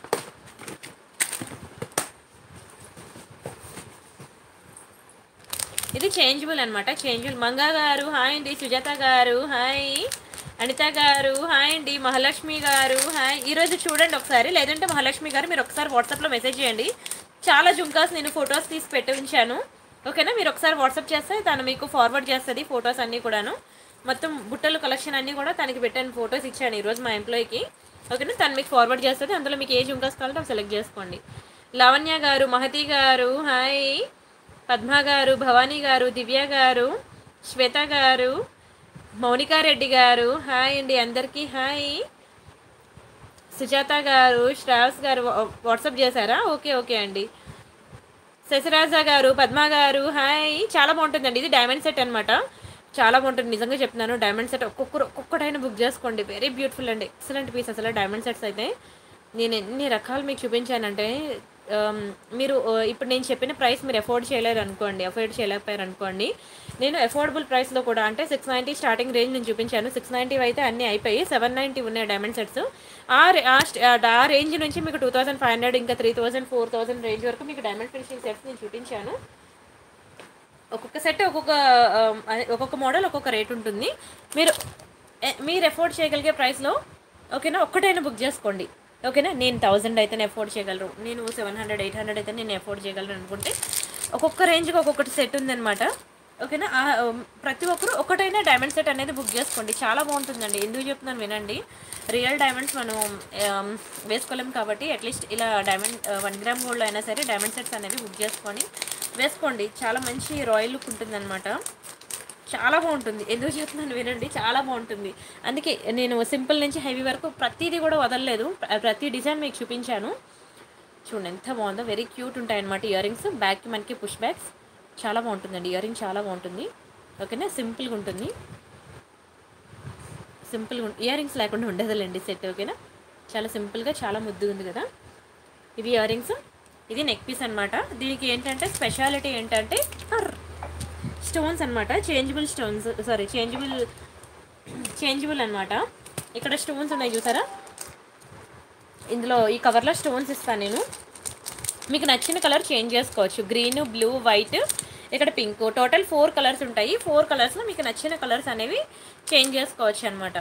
ఇది చేంజబుల్ అనమాట, చేంజబుల్. మంగా గారు హాయ్ అండి, సుజాత గారు హాయ్, అనిత గారు హాయ్ అండి, మహాలక్ష్మి గారు హాయ్. ఈరోజు చూడండి ఒకసారి, లేదంటే మహాలక్ష్మి గారు మీరు ఒకసారి వాట్సాప్లో మెసేజ్ చేయండి. చాలా జుంకాస్ నేను ఫొటోస్ తీసి పెట్టి ఉంచాను. ఓకేనా, మీరు ఒకసారి వాట్సాప్ చేస్తే తను మీకు ఫార్వర్డ్ చేస్తుంది ఫొటోస్ అన్నీ కూడాను. మొత్తం బుట్టలు కలెక్షన్ అన్నీ కూడా తనకి పెట్టాను, ఫొటోస్ ఇచ్చాను ఈరోజు మా ఎంప్లాయీకి. ఓకేనా, తను మీకు ఫార్వర్డ్ చేస్తుంది, అందులో మీకు ఏ జుంకాస్ కావాలంటే అవి సెలెక్ట్ చేసుకోండి. లావణ్య గారు, మహతి గారు హాయ్, పద్మ గారు, భవానీ గారు, దివ్య గారు, శ్వేత గారు, మౌనికారెడ్డి గారు హాయ్ అండి, అందరికీ హాయ్. సుజాత గారు, శ్రావస్ గారు వాట్సాప్ చేశారా, ఓకే ఓకే అండి. శశిరాజా గారు, పద్మ గారు హాయ్. చాలా బాగుంటుందండి, ఇది డైమండ్ సెట్ అనమాట, చాలా బాగుంటుంది నిజంగా చెప్తున్నాను. డైమండ్ సెట్ ఒక్కొక్కటైనా బుక్ చేసుకోండి, వెరీ బ్యూటిఫుల్ అండి, ఎక్సలెంట్ పీస్ అసలు డైమండ్ సెట్స్ అయితే. నేను ఎన్ని రకాలు మీకు చూపించానంటే మీరు ఇప్పుడు నేను చెప్పిన ప్రైస్ మీరు అఫోర్డ్ చేయలేకపోయారు అనుకోండి, నేను అఫోర్డబుల్ ప్రైస్లో కూడా అంటే 690 స్టార్టింగ్ రేంజ్ నేను చూపించాను. 690 అయితే అన్నీ అయిపోయి 790 ఉన్నాయి డైమండ్ సెట్స్. ఆ రేంజ్ నుంచి మీకు 2500 ఇంకా 3000 4000 రేంజ్ వరకు మీకు డైమండ్ ఫినిషింగ్ సెట్స్ నేను చూపించాను. ఒక్కొక్క సెట్ ఒక్కొక్క మోడల్ ఒక్కొక్క రేట్ ఉంటుంది. మీరు అఫోర్డ్ చేయగలిగే ప్రైస్లో ఓకేనా ఒక్కటైనా బుక్ చేసుకోండి. ఓకేనా, నేను 1000 అయితే నేను అఫోర్డ్ చేయగలరు, నేను 700 800 అయితే నేను అఫోర్డ్ చేయగలను అనుకుంటే ఒక్కొక్క రేంజ్కి ఒక్కొక్కటి సెట్ ఉందన్నమాట. ఓకేనా, ప్రతి ఒక్కరు ఒకటైనా డైమండ్ సెట్ అనేది బుక్ చేసుకోండి, చాలా బాగుంటుందండి. ఎందుకు చెప్తున్నాను వినండి, రియల్ డైమండ్స్ మనం వేసుకోలేము కాబట్టి అట్లీస్ట్ ఇలా డైమండ్ 1 గ్రామ్ గోల్డ్లో అయినా సరే డైమండ్ సెట్స్ అనేవి బుక్ చేసుకొని వేసుకోండి, చాలా మంచి రాయల్ లుక్ ఉంటుందన్నమాట, చాలా బాగుంటుంది. ఎందుకు చెప్తున్నాను వినండి, చాలా బాగుంటుంది. అందుకే నేను సింపుల్ నుంచి హెవీ వరకు ప్రతిదీ కూడా వదలలేదు, ప్రతి డిజైన్ మీకు చూపించాను. చూడండి ఎంత బాగుందో, వెరీ క్యూట్ ఉంటాయి అన్నమాట ఇయర్ రింగ్స్. బ్యాక్కి మనకి పుష్ బ్యాగ్స్, చాలా బాగుంటుందండి ఇయర్ రింగ్, చాలా బాగుంటుంది. ఓకేనా, సింపుల్గా ఉంటుంది. సింపుల్గా ఇయర్ రింగ్స్ లేకుండా ఉండదులేండి సెట్. ఓకేనా, చాలా సింపుల్గా చాలా ముద్దుగా ఉంది కదా. ఇవి ఇయర్ రింగ్స్, ఇది నెక్ పీస్ అనమాట. దీనికి ఏంటంటే స్పెషాలిటీ ఏంటంటే స్టోన్స్ అనమాట, చేంజబుల్ స్టోన్స్, సారీ చేంజబుల్ అనమాట. ఇక్కడ స్టోన్స్ ఉన్నాయి చూసారా, ఇందులో ఈ కవర్లో స్టోన్స్ ఇస్తాను నేను. మీకు నచ్చిన కలర్ చేంజ్ చేసుకోవచ్చు, గ్రీన్, బ్లూ, వైట్, ఇక్కడ పింక్, టోటల్ 4 కలర్స్ ఉంటాయి. 4 కలర్స్లో మీకు నచ్చిన కలర్స్ అనేవి చేంజ్ చేసుకోవచ్చు అనమాట.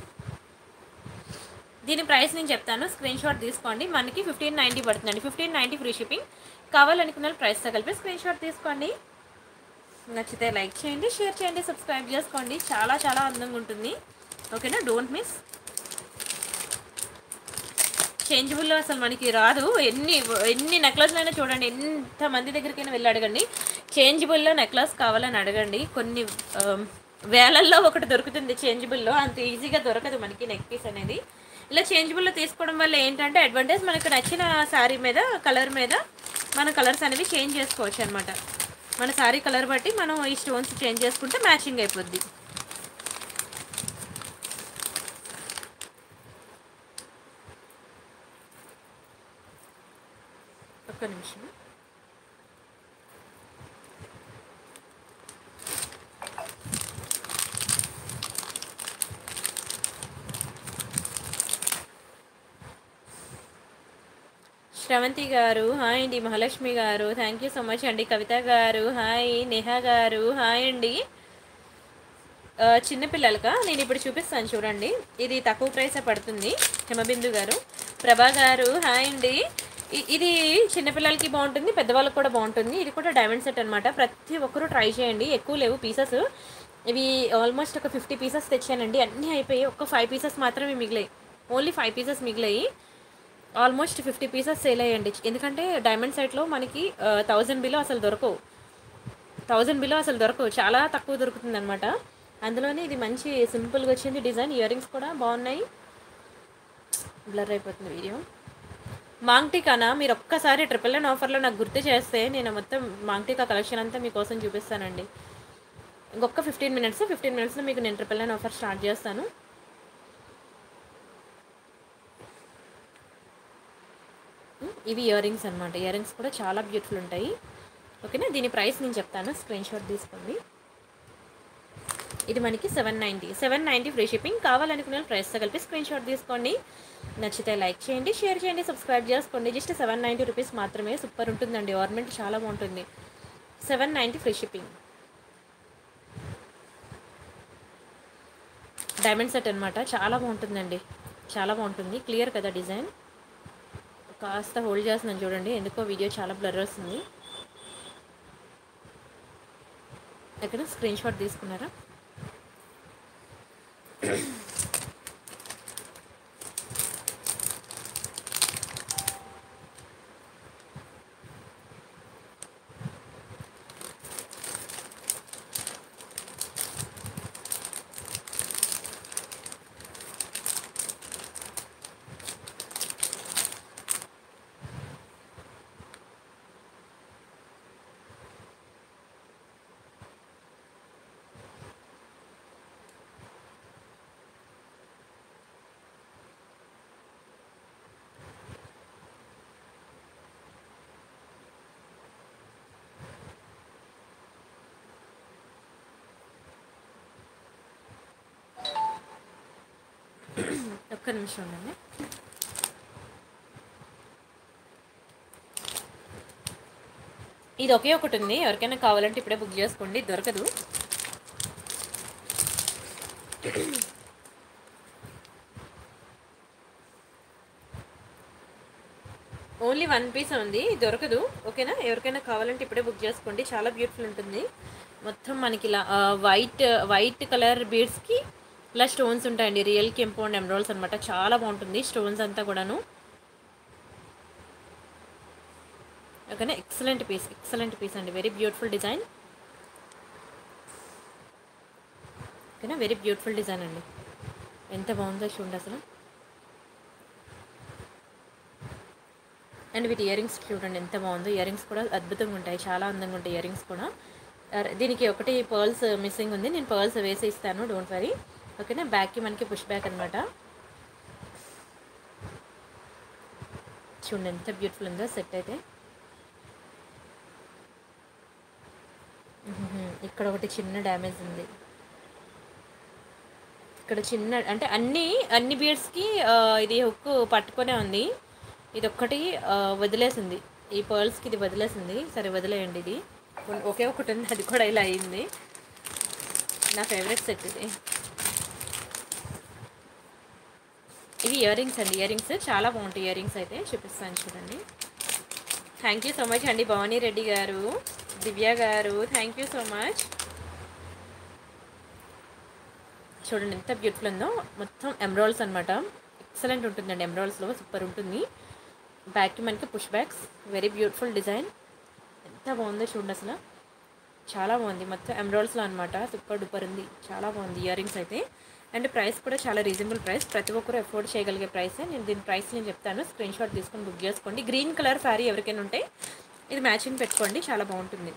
దీని ప్రైస్ నేను చెప్తాను, స్క్రీన్ షాట్ తీసుకోండి. మనకి 1590 పడుతుందండి, 1590 ఫ్రీ షిప్పింగ్. కావాలనుకున్న ప్రైస్తో కలిపి స్క్రీన్ షాట్ తీసుకోండి. నచ్చితే లైక్ చేయండి, షేర్ చేయండి, సబ్స్క్రైబ్ చేసుకోండి. చాలా చాలా అందంగా ఉంటుంది. ఓకేనా, డోంట్ మిస్. చేంజబుల్లో అసలు మనకి రాదు. ఎన్ని నెక్లెస్లు అయినా చూడండి, ఎంతమంది దగ్గరికైనా వెళ్ళి అడగండి, చేంజబుల్లో నెక్లెస్ కావాలని అడగండి. కొన్ని వేలల్లో ఒకటి దొరుకుతుంది చేంజబుల్లో, అంత ఈజీగా దొరకదు మనకి నెక్ పీస్ అనేది. ఇలా చేంజబుల్లో తీసుకోవడం వల్ల ఏంటంటే అడ్వాంటేజ్, మనకు నచ్చిన శారీ మీద కలర్ మీద మన కలర్స్ అనేవి చేంజ్ చేసుకోవచ్చు అనమాట. మన శారీ కలర్ బట్టి మనం ఈ స్టోన్స్ చేంజ్ చేసుకుంటే మ్యాచింగ్ అయిపోద్ది. ఒక్క నిమిషం. శ్రవంతి గారు హాయ్ అండి, మహాలక్ష్మి గారు థ్యాంక్ యూ సో మచ్ అండి, కవిత గారు హాయ్, నేహా గారు హాయ్ అండి. చిన్నపిల్లలకా నేను ఇప్పుడు చూపిస్తాను చూడండి, ఇది తక్కువ ప్రైసే పడుతుంది. హిమబిందు గారు, ప్రభా గారు హాయ్ అండి. ఇది చిన్నపిల్లలకి బాగుంటుంది, పెద్దవాళ్ళకి కూడా బాగుంటుంది. ఇది కూడా డైమండ్ సెట్ అనమాట. ప్రతి ఒక్కరూ ట్రై చేయండి, ఎక్కువ లేవు పీసెస్. ఇవి ఆల్మోస్ట్ ఒక 50 పీసెస్ తెచ్చానండి, అన్నీ అయిపోయి ఒక్క 5 పీసెస్ మాత్రమే మిగిలాయి. ఓన్లీ 5 పీసెస్ మిగిలాయి. ఆల్మోస్ట్ 50 పీసెస్ సేల్ అయ్యండి. ఎందుకంటే డైమండ్ సెట్లో మనకి 1000 బిలో అసలు దొరకవు, 1000 బిలో అసలు దొరకవు, చాలా తక్కువ దొరుకుతుంది అనమాట. అందులోనే ఇది మంచి సింపుల్గా వచ్చింది డిజైన్. ఇయర్ రింగ్స్ కూడా బాగున్నాయి. బ్లర్ అయిపోతుంది వీడియో. మాంగ్టికానా, మీరు ఒక్కసారి 999 ఆఫర్లో నాకు గుర్తు చేస్తే నేను మొత్తం మాంగ్టికా కలెక్షన్ అంతా మీకోసం చూపిస్తానండి. ఇంకొక 15 మినిట్స్లో మీకు నేను 999 ఆఫర్ స్టార్ట్ చేస్తాను. ఇవి ఇయర్ రింగ్స్ అనమాట. ఇయర్ రింగ్స్ కూడా చాలా బ్యూటిఫుల్ ఉంటాయి. ఓకేనా, దీని ప్రైస్ నేను చెప్తాను, స్క్రీన్ షాట్ తీసుకోండి. ఇది మనకి 790 ఫ్రీ షిప్పింగ్. కావాలనుకున్న ప్రైస్తో కలిపి స్క్రీన్ షాట్ తీసుకోండి. నచ్చితే లైక్ చేయండి, షేర్ చేయండి, సబ్స్క్రైబ్ చేసుకోండి. జస్ట్ 790 రూపీస్ మాత్రమే. సూపర్ ఉంటుందండి, ఆర్నమెంట్ చాలా బాగుంటుంది. 790 ఫ్రీ షిప్పింగ్. డైమండ్ సెట్ అనమాట, చాలా బాగుంటుందండి, చాలా బాగుంటుంది. క్లియర్ కదా డిజైన్. కాస్త హోల్డ్ చేస్తున్నాను చూడండి, ఎందుకో వీడియో చాలా బ్లర్ వస్తుంది. ఎక్కడ స్క్రీన్ షాట్ తీసుకున్నారా? ఒక్క నిమిషం ఉండండి. ఇది ఒకే ఒకటి ఉంది, ఎవరికైనా కావాలంటే ఇప్పుడే బుక్ చేసుకోండి, దొరకదు. ఓన్లీ 1 పీస్ ఉంది, దొరకదు. ఓకేనా, ఎవరికైనా కావాలంటే ఇప్పుడే బుక్ చేసుకోండి, చాలా బ్యూటిఫుల్ ఉంటుంది. మొత్తం మనకి ఇలా వైట్ కలర్ బీడ్స్కి ఇలా స్టోన్స్ ఉంటాయండి, రియల్ కెంపౌండ్ ఎమరాల్డ్స్ అనమాట. చాలా బాగుంటుంది స్టోన్స్ అంతా కూడాను. ఓకేనా, ఎక్సలెంట్ పీస్ అండి, వెరీ బ్యూటిఫుల్ డిజైన్. ఓకేనా, వెరీ బ్యూటిఫుల్ డిజైన్ అండి, ఎంత బాగుందో చూడండి అసలు. అండ్ వీటి ఇయర్ రింగ్స్ చూడండి ఎంత బాగుందో. ఇయర్ రింగ్స్ కూడా అద్భుతంగా ఉంటాయి, చాలా అందంగా ఉంటాయి ఇయర్ రింగ్స్ కూడా. దీనికి ఒకటి పర్ల్స్ మిస్సింగ్ ఉంది, నేను పర్ల్స్ వేసి ఇస్తాను, డోంట్ వరీ. ఓకేనా. బ్యాక్కి మనకి పుష్ బ్యాక్ అనమాట. చూడండి ఎంత బ్యూటిఫుల్ ఉందో సెట్ అయితే. ఇక్కడ ఒకటి చిన్న డ్యామేజ్ ఉంది, ఇక్కడ చిన్న అంటే అన్ని బీడ్స్కి ఇది హుక్ పట్టుకొనే ఉంది. ఇది ఒక్కటి వదిలేసింది, ఈ పర్ల్స్కి ఇది వదిలేసింది. సరే వదిలేయండి, ఇది ఒకే ఒకటి ఉంది, అది కూడా ఇలా అయింది. నా ఫేవరెట్ సెట్ ఇది. ఇవి ఇయర్ రింగ్స్ అండి, ఇయర్ రింగ్స్ చాలా బాగుంటాయి. ఇయర్ రింగ్స్ అయితే చూపిస్తాను చూడండి. థ్యాంక్ యూ సో మచ్ అండి భవానీ రెడ్డి గారు, దివ్య గారు, థ్యాంక్ యూ సో మచ్. చూడండి ఎంత బ్యూటిఫుల్ ఉందో. మొత్తం ఎమరాల్డ్స్ అనమాట, ఎక్సలెంట్ ఉంటుందండి, ఎమరాల్డ్స్లో సూపర్ ఉంటుంది. బ్యాక్కి మనకి push backs, very beautiful design. ఎంత బాగుందో చూడండి, అసలు చాలా బాగుంది. మొత్తం ఎమరాల్డ్స్లో అనమాట, సూపర్ డూపర్ ఉంది, చాలా బాగుంది ఇయర్ రింగ్స్ అయితే. అండ్ ప్రైస్ కూడా చాలా రీజనబుల్ ప్రైస్, ప్రతి ఒక్కరు అఫోర్డ్ చేయగలిగే ప్రైసే. నేను దీని ప్రైస్ నేను చెప్తాను, స్క్రీన్ షాట్ తీసుకొని బుక్ చేసుకోండి. గ్రీన్ కలర్ శారీ ఎవరికైనా ఉంటే ఇది మ్యాచింగ్ పెట్టుకోండి, చాలా బాగుంటుంది.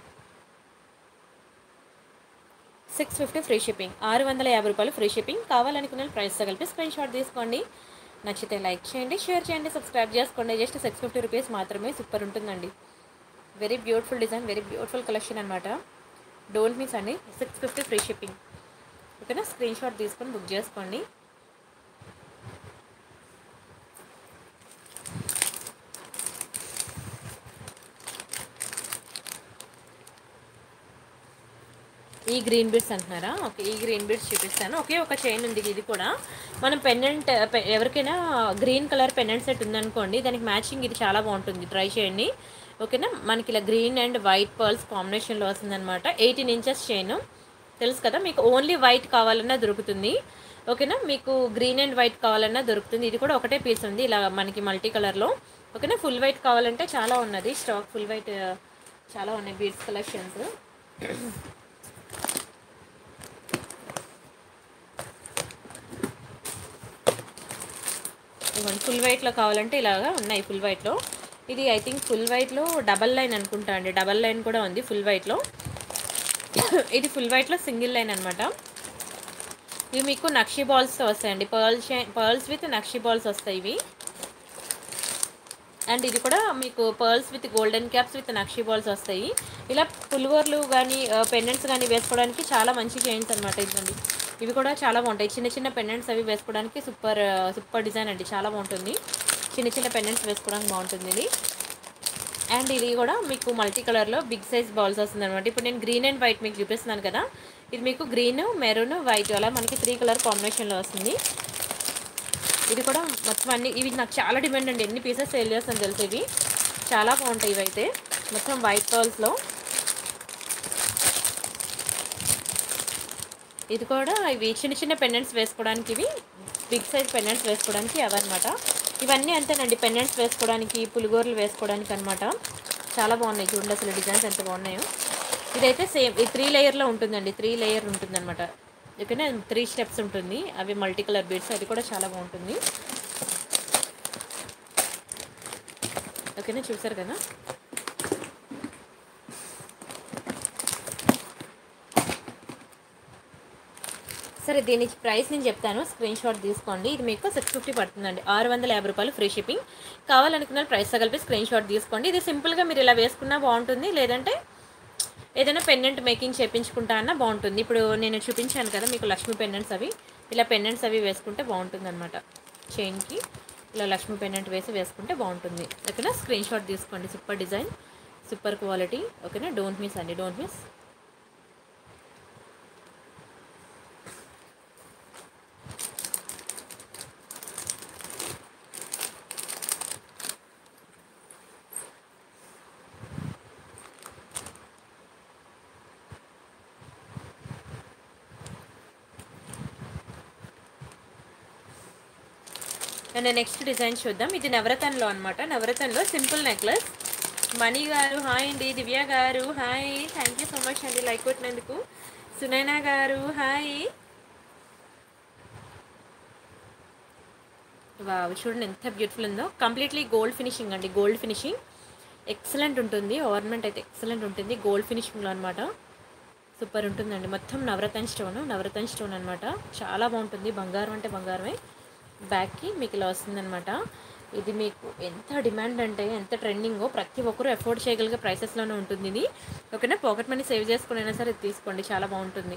650 ఫ్రీ షిప్పింగ్, 650 రూపాయలు ఫ్రీ షిప్పింగ్. కావాలనుకున్న ప్రైస్తో కలిపి స్క్రీన్ షాట్ తీసుకోండి. నచ్చితే లైక్ చేయండి, షేర్ చేయండి, సబ్స్క్రైబ్ చేసుకోండి. జస్ట్ 650 రూపీస్ మాత్రమే, సూపర్ ఉంటుందండి. Very beautiful design, very beautiful collection అనమాట. డోంట్ మిస్ అండి. 650 ఫ్రీ షిప్పింగ్. ఓకేనా. స్క్రీన్ షాట్ తీసుకొని బుక్ చేసుకోండి. ఈ గ్రీన్ బీడ్స్ అంటున్నారా? ఓకే, ఈ గ్రీన్ బీడ్స్ చూపిస్తాను. ఒకే ఒక చైన్ ఉంది, ఇది కూడా మనం పెండెంట్ ఎవరికైనా గ్రీన్ కలర్ పెండెంట్ సెట్ ఉందనుకోండి, దానికి మ్యాచింగ్ ఇది చాలా బాగుంటుంది, ట్రై చేయండి. ఓకేనా. మనకి ఇలా గ్రీన్ అండ్ వైట్ పర్ల్స్ కాంబినేషన్లో వస్తుందన్నమాట. 18 ఇంచెస్ చైన్, తెలుసు కదా మీకు. ఓన్లీ వైట్ కావాలన్నా దొరుకుతుంది. ఓకేనా. మీకు గ్రీన్ అండ్ వైట్ కావాలన్నా దొరుకుతుంది. ఇది కూడా ఒకటే పీస్ ఉంది ఇలా మనకి మల్టీ కలర్లో. ఓకేనా. ఫుల్ వైట్ కావాలంటే చాలా ఉన్నది స్టాక్, ఫుల్ వైట్ చాలా ఉన్నాయి బీడ్స్ కలెక్షన్స్. ఫుల్ వైట్లో కావాలంటే ఇలాగా ఉన్నాయి, ఫుల్ వైట్లో. ఇది ఐ థింక్ ఫుల్ వైట్లో డబల్ లైన్ అనుకుంటా అండి, డబల్ లైన్ కూడా ఉంది ఫుల్ వైట్లో. ఇది ఫుల్ వైట్లో సింగిల్ లైన్ అనమాట. ఇవి మీకు నక్షి బాల్స్తో వస్తాయండి, పర్ల్స్ విత్ నక్షి బాల్స్ వస్తాయి ఇవి. అండ్ ఇది కూడా మీకు pearls with golden caps with nakshi balls వస్తాయి. ఇలా పుల్వర్లు కానీ పెండెంట్స్ కానీ వేసుకోవడానికి చాలా మంచి చైన్స్ అనమాట ఇదండి. ఇవి కూడా చాలా బాగుంటాయి, చిన్న చిన్న పెండెంట్స్ అవి వేసుకోవడానికి సూపర్ డిజైన్ అండి, చాలా బాగుంటుంది. చిన్న చిన్న పెండెంట్స్ వేసుకోవడానికి బాగుంటుంది ఇది. అండ్ ఇది కూడా మీకు మల్టీ కలర్లో బిగ్ సైజ్ బాల్స్ వస్తుంది అనమాట. ఇప్పుడు నేను గ్రీన్ అండ్ వైట్ మీకు చూపిస్తున్నాను కదా, ఇది మీకు గ్రీన్, మెరూన్, వైట్ అలా మనకి 3 కలర్ కాంబినేషన్లో వస్తుంది. ఇది కూడా మొత్తం అన్ని ఇవి నాకు చాలా డిమాండ్ అండి, ఎన్ని పీసెస్ సేల్ చేస్తాను తెలుసు. ఇవి చాలా బాగుంటాయి, ఇవైతే మొత్తం వైట్ పర్ల్స్లో. ఇది కూడా ఇవి చిన్న చిన్న పెండెంట్స్ వేసుకోవడానికి, ఇవి బిగ్ సైజ్ పెండెంట్స్ వేసుకోవడానికి అవన్నమాట. ఇవన్నీ అంతేనండి, పెండెంట్స్ వేసుకోవడానికి, పులిగోరలు వేసుకోవడానికి అనమాట. చాలా బాగున్నాయి చూడండి, అసలు డిజైన్స్ ఎంత బాగున్నాయో. ఇదైతే సేమ్ ఈ 3 లేయర్లో ఉంటుందండి, 3 లేయర్ ఉంటుంది అనమాట. ఓకేనా. 3 స్టెప్స్ ఉంటుంది, అవి మల్టీ కలర్ బీడ్స్, అది కూడా చాలా బాగుంటుంది. ఓకేనా, చూసారు కదా. సరే దీని ప్రైస్ నేను చెప్తాను, స్క్రీన్ షాట్ తీసుకోండి. ఇది మీకు 650 పడుతుందండి, 650 రూపాయలు ఫ్రీ షిప్పింగ్. కావాలనుకున్న ప్రైస్తో కలిపి స్క్రీన్ షాట్ తీసుకోండి. ఇది సింపుల్గా మీరు ఇలా వేసుకున్నా బాగుంటుంది, లేదంటే ఏదైనా పెండెంట్ మేకింగ్ చేయించుకుంటా అన్నా బాగుంటుంది. ఇప్పుడు నేను చూపించాను కదా మీకు లక్ష్మీ పెండెంట్స్, అవి ఇలా పెండెంట్స్ అవి వేసుకుంటే బాగుంటుంది అనమాట. చైన్కి ఇలా లక్ష్మీ పెండెంట్ వేసుకుంటే బాగుంటుంది. ఓకేనా. స్క్రీన్ షాట్ తీసుకోండి, సూపర్ డిజైన్, సూపర్ క్వాలిటీ. ఓకేనా. డోంట్ మిస్ అండి, don't miss. And next design చూద్దాం. ఇది నవరత్నంలో అనమాట, నవరత్నంలో సింపుల్ నెక్లెస్. మణి గారు హాయ్ అండి, దివ్య గారు hi, thank you so much అండి లైక్ కొట్టినందుకు. సునైనా గారు హాయ్. వావ్! చూడండి ఎంత బ్యూటిఫుల్ ఉందో. కంప్లీట్‌లీ గోల్డ్ ఫినిషింగ్ అండి. Gold finishing. ఎక్సలెంట్ ఉంటుంది. ఆర్నమెంట్ అయితే ఎక్సలెంట్ ఉంటుంది. గోల్డ్ ఫినిషింగ్‌లో అనమాట. సూపర్ ఉంటుందండి. మొత్తం నవరత్న స్టోన్ అనమాట. చాలా బాగుంటుంది. బంగారం అంటే బంగారమే. బ్యాక్‌కి మీకు ఇలా వస్తుందనమాట. ఇది మీకు ఎంత డిమాండ్ అంటే ఎంత ట్రెండింగో ప్రతి ఒక్కరు అఫోర్డ్ చేయగలిగే ప్రైసెస్‌లోనే ఉంటుంది ఇది. ఓకేనా. పాకెట్ మనీ సేవ్ చేసుకునైనా సరే ఇది తీసుకోండి. చాలా బాగుంటుంది.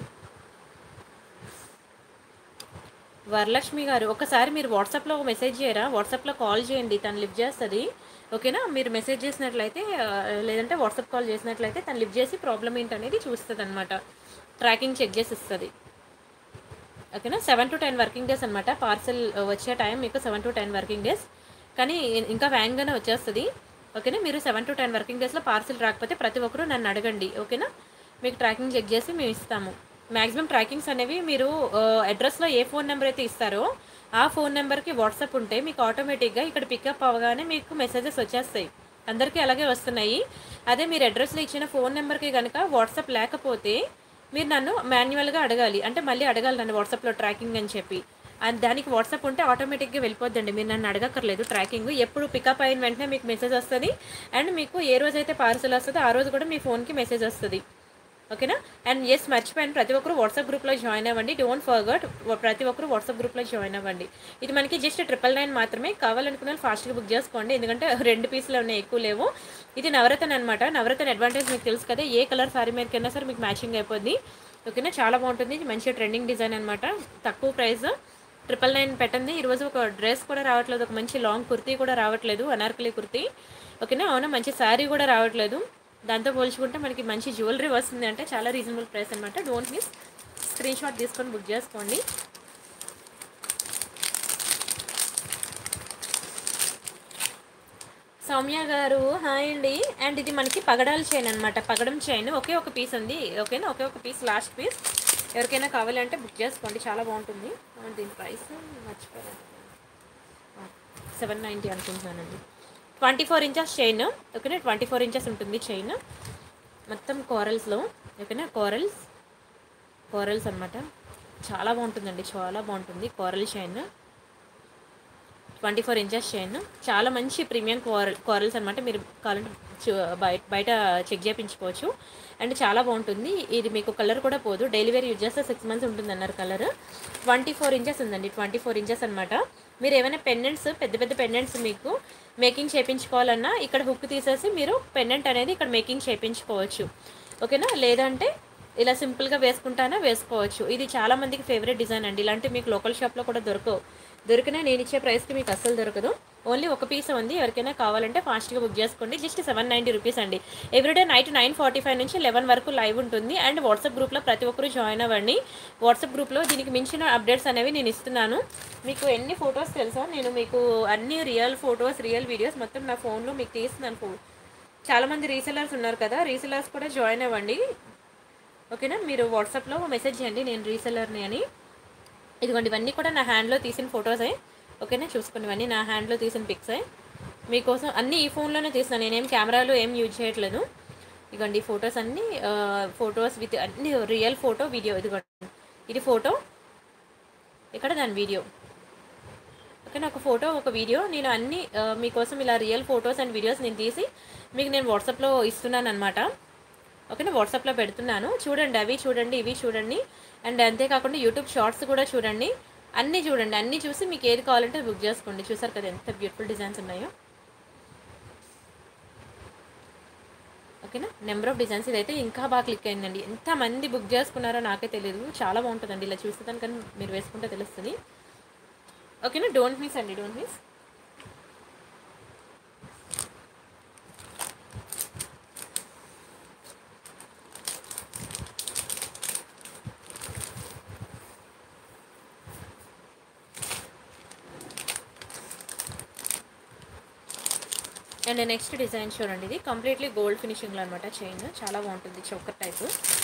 వరలక్ష్మి గారు ఒకసారి మీరు వాట్సాప్లో మెసేజ్ చేయరా? వాట్సాప్లో కాల్ చేయండి, తను లిఫ్ట్ చేస్తుంది. ఓకేనా. మీరు మెసేజ్ చేసినట్లయితే లేదంటే వాట్సాప్ కాల్ చేసినట్లయితే తను లిఫ్ట్ చేసి ప్రాబ్లం ఏంటనేది చూస్తుంది అనమాట. ట్రాకింగ్ చెక్ చేసి ఇస్తుంది. ఓకేనా. 7 to 10 వర్కింగ్ డేస్ అనమాట. పార్సల్ వచ్చే టైం మీకు 7 to 10 వర్కింగ్ డేస్. కానీ ఇంకా వేగంగానే వచ్చేస్తుంది. ఓకేనా. మీరు 7 to 10 వర్కింగ్ డేస్లో పార్సల్ రాకపోతే ప్రతి ఒక్కరూ నన్ను అడగండి. ఓకేనా. మీకు ట్రాకింగ్ చెక్ చేసి మేము ఇస్తాము. మ్యాక్సిమం ట్రాకింగ్స్ అనేవి మీరు అడ్రస్లో ఏ ఫోన్ నెంబర్ అయితే ఇస్తారో ఆ ఫోన్ నెంబర్కి వాట్సాప్ ఉంటే మీకు ఆటోమేటిక్గా ఇక్కడ పికప్ అవ్వగానే మీకు మెసేజెస్ వచ్చేస్తాయి. అందరికీ అలాగే వస్తున్నాయి. అదే మీరు అడ్రస్లో ఇచ్చిన ఫోన్ నెంబర్కి కనుక వాట్సాప్ లేకపోతే మీరు నన్ను మాన్యువల్గా అడగాలి. అంటే మళ్ళీ అడగాలి నన్ను వాట్సాప్లో ట్రాకింగ్ అని చెప్పి. అండ్ దానికి వాట్సాప్ ఉంటే ఆటోమేటిక్గా వెళ్ళిపోద్దండి. మీరు నన్ను అడగక్కర్లేదు. ట్రాకింగ్ ఎప్పుడు పికప్ అయిన వెంటనే మీకు మెసేజ్ వస్తుంది. అండ్ మీకు ఏ రోజైతే పార్సల్ వస్తుందో ఆ రోజు కూడా మీ ఫోన్కి మెసేజ్ వస్తుంది. ఓకేనా. అండ్ ఎస్ మర్చిపోయాను, ప్రతి ఒక్కరు వాట్సాప్ గ్రూప్లో జాయిన్ అవ్వండి. డోంట్ ఫర్గట్, ప్రతి ఒక్కరు వాట్సాప్ గ్రూప్లో జాయిన్ అవ్వండి. ఇది మనకి జస్ట్ 999 మాత్రమే. కావాలనుకున్న ఫాస్ట్గా బుక్ చేసుకోండి, ఎందుకంటే 2 పీసులు ఉన్నాయి, ఎక్కువ లేవు. ఇది నవరత్న అనమాట. నవరత్న అడ్వాంటేజ్ మీకు తెలుసు కదా, ఏ కలర్ సారీ మీదకైనా సరే మీకు మ్యాచింగ్ అయిపోద్ది. ఓకేనా. చాలా బాగుంటుంది. ఇది మంచిగా ట్రెండింగ్ డిజైన్ అనమాట. తక్కువ ప్రైస్ 999 పెట్టండి. ఈరోజు ఒక డ్రెస్ కూడా రావట్లేదు, ఒక మంచి లాంగ్ కుర్తీ కూడా రావట్లేదు, అనార్కలి కుర్తీ. ఓకేనా. అవునా, మంచి శారీ కూడా రావట్లేదు. దాంతో పోల్చుకుంటే మనకి మంచి జ్యువెలరీ వస్తుంది అంటే చాలా రీజనబుల్ ప్రైస్ అనమాట. Don't miss. స్క్రీన్ షాట్ తీసుకొని బుక్ చేసుకోండి. సౌమ్య గారు హాయ్ అండి. అండ్ ఇది మనకి పగడాల చైన్ అనమాట. పగడం చైన్ ఒకే ఒక పీస్ ఉంది. ఓకేనా. ఒకే ఒక పీస్, లాస్ట్ పీస్. ఎవరికైనా కావాలంటే బుక్ చేసుకోండి, చాలా బాగుంటుంది. దీని ప్రైస్ మర్చిపోయాను, 790 అనుకుంటున్నానండి. 24 ఇంచెస్ చైన్. ఓకేనా. 24 ఇంచెస్ ఉంటుంది చైన్. మొత్తం కోరల్స్లో. ఓకేనా. కోరల్స్ అనమాట. చాలా బాగుంటుందండి, చాలా బాగుంటుంది. Coral chain 24 inches chain. చాలా మంచి ప్రీమియం కోరల్స్ అనమాట. మీరు కావాలంటే బయట చెక్ చేయించుకోవచ్చు. అండ్ చాలా బాగుంటుంది. ఇది మీకు కలర్ కూడా పోదు. డైలీ వేర్ యూజ్ చేస్తే 6 months ఉంటుంది అన్నారు కలర్. 24 ఇంచెస్ ఉందండి. 24 ఇంచెస్ అనమాట. మీరు ఏమైనా పెండెంట్స్, పెద్ద పెద్ద పెండెంట్స్ మీకు మేకింగ్ చేయించుకోవాలన్నా ఇక్కడ హుక్ తీసేసి మీరు పెండెంట్ అనేది ఇక్కడ మేకింగ్ చేయించుకోవచ్చు. ఓకేనా. లేదంటే ఇలా సింపుల్గా వేసుకోవచ్చు. ఇది చాలా మందికి ఫేవరెట్ డిజైన్ అండి. ఇలాంటి మీకు లోకల్ షాప్లో కూడా దొరికినా నేను ఇచ్చే ప్రైస్కి మీకు అస్సలు దొరకదు. ఓన్లీ ఒక పీస్ ఉంది. ఎవరికైనా కావాలంటే ఫాస్ట్గా బుక్ చేసుకోండి. జస్ట్ 790 రూపీస్ అండి. ఎవ్రీడే నైట్ 9:45 నుంచి 11 వరకు లైవ్ ఉంటుంది. అండ్ వాట్సాప్ గ్రూప్లో ప్రతి ఒక్కరు జాయిన్ అవ్వండి. వాట్సాప్ గ్రూప్లో దీనికి మించిన అప్డేట్స్ అనేవి నేను ఇస్తున్నాను. మీకు ఎన్ని ఫొటోస్ తెలుసా, నేను మీకు అన్ని రియల్ ఫొటోస్, రియల్ వీడియోస్ మొత్తం నా ఫోన్లో మీకు తీస్తున్నాను. చాలామంది రీసెలర్స్ ఉన్నారు కదా, రీసెలర్స్ కూడా జాయిన్ అవ్వండి. ఓకేనా. మీరు వాట్సాప్లో మెసేజ్ చేయండి నేను రీసెలర్ని అని. ఇదిగోండి, ఇవన్నీ కూడా నా హ్యాండ్లో తీసిన ఫొటోసే. ఓకేనా. చూసుకోండి, ఇవన్నీ నా హ్యాండ్లో తీసిన పిక్సే. మీకోసం అన్నీ ఈ ఫోన్లోనే తీస్తున్నాను. నేనేం కెమెరాలు ఏం యూజ్ చేయట్లేదు. ఇదిగోండి, ఈ ఫొటోస్ అన్నీ ఫొటోస్ విత్ అన్ని రియల్ ఫోటో, వీడియో. ఇదిగోండి, ఇది ఫోటో, ఇక్కడ దాని వీడియో. ఓకేనా. ఒక ఫోటో, ఒక వీడియో. నేను అన్నీ మీకోసం ఇలా రియల్ ఫొటోస్ అండ్ వీడియోస్ నేను తీసి మీకు నేను వాట్సాప్లో ఇస్తున్నాను అనమాట. ఓకేనా. వాట్సాప్లో పెడుతున్నాను. చూడండి, అవి చూడండి, ఇవి చూడండి. అండ్ అంతేకాకుండా యూట్యూబ్ షార్ట్స్ కూడా చూడండి. అన్నీ చూడండి. అన్నీ చూసి మీకు ఏది కావాలంటే బుక్ చేసుకోండి. చూసారు కదా ఎంత బ్యూటిఫుల్ డిజైన్స్ ఉన్నాయో. ఓకేనా. Number of designs. ఇదైతే ఇంకా బాగా క్లిక్ అయిందండి. ఎంతమంది బుక్ చేసుకున్నారో నాకే తెలియదు. చాలా బాగుంటుందండి. ఇలా చూస్తే కానీ మీరు వేసుకుంటే తెలుస్తుంది. ఓకేనా. డోంట్ మిస్ అండి, don't miss. And next design చూడండి. ఇది కంప్లీట్లీ గోల్డ్ ఫినిషింగ్లో అనమాట. చైన్ చాలా బాగుంటుంది. Choker type.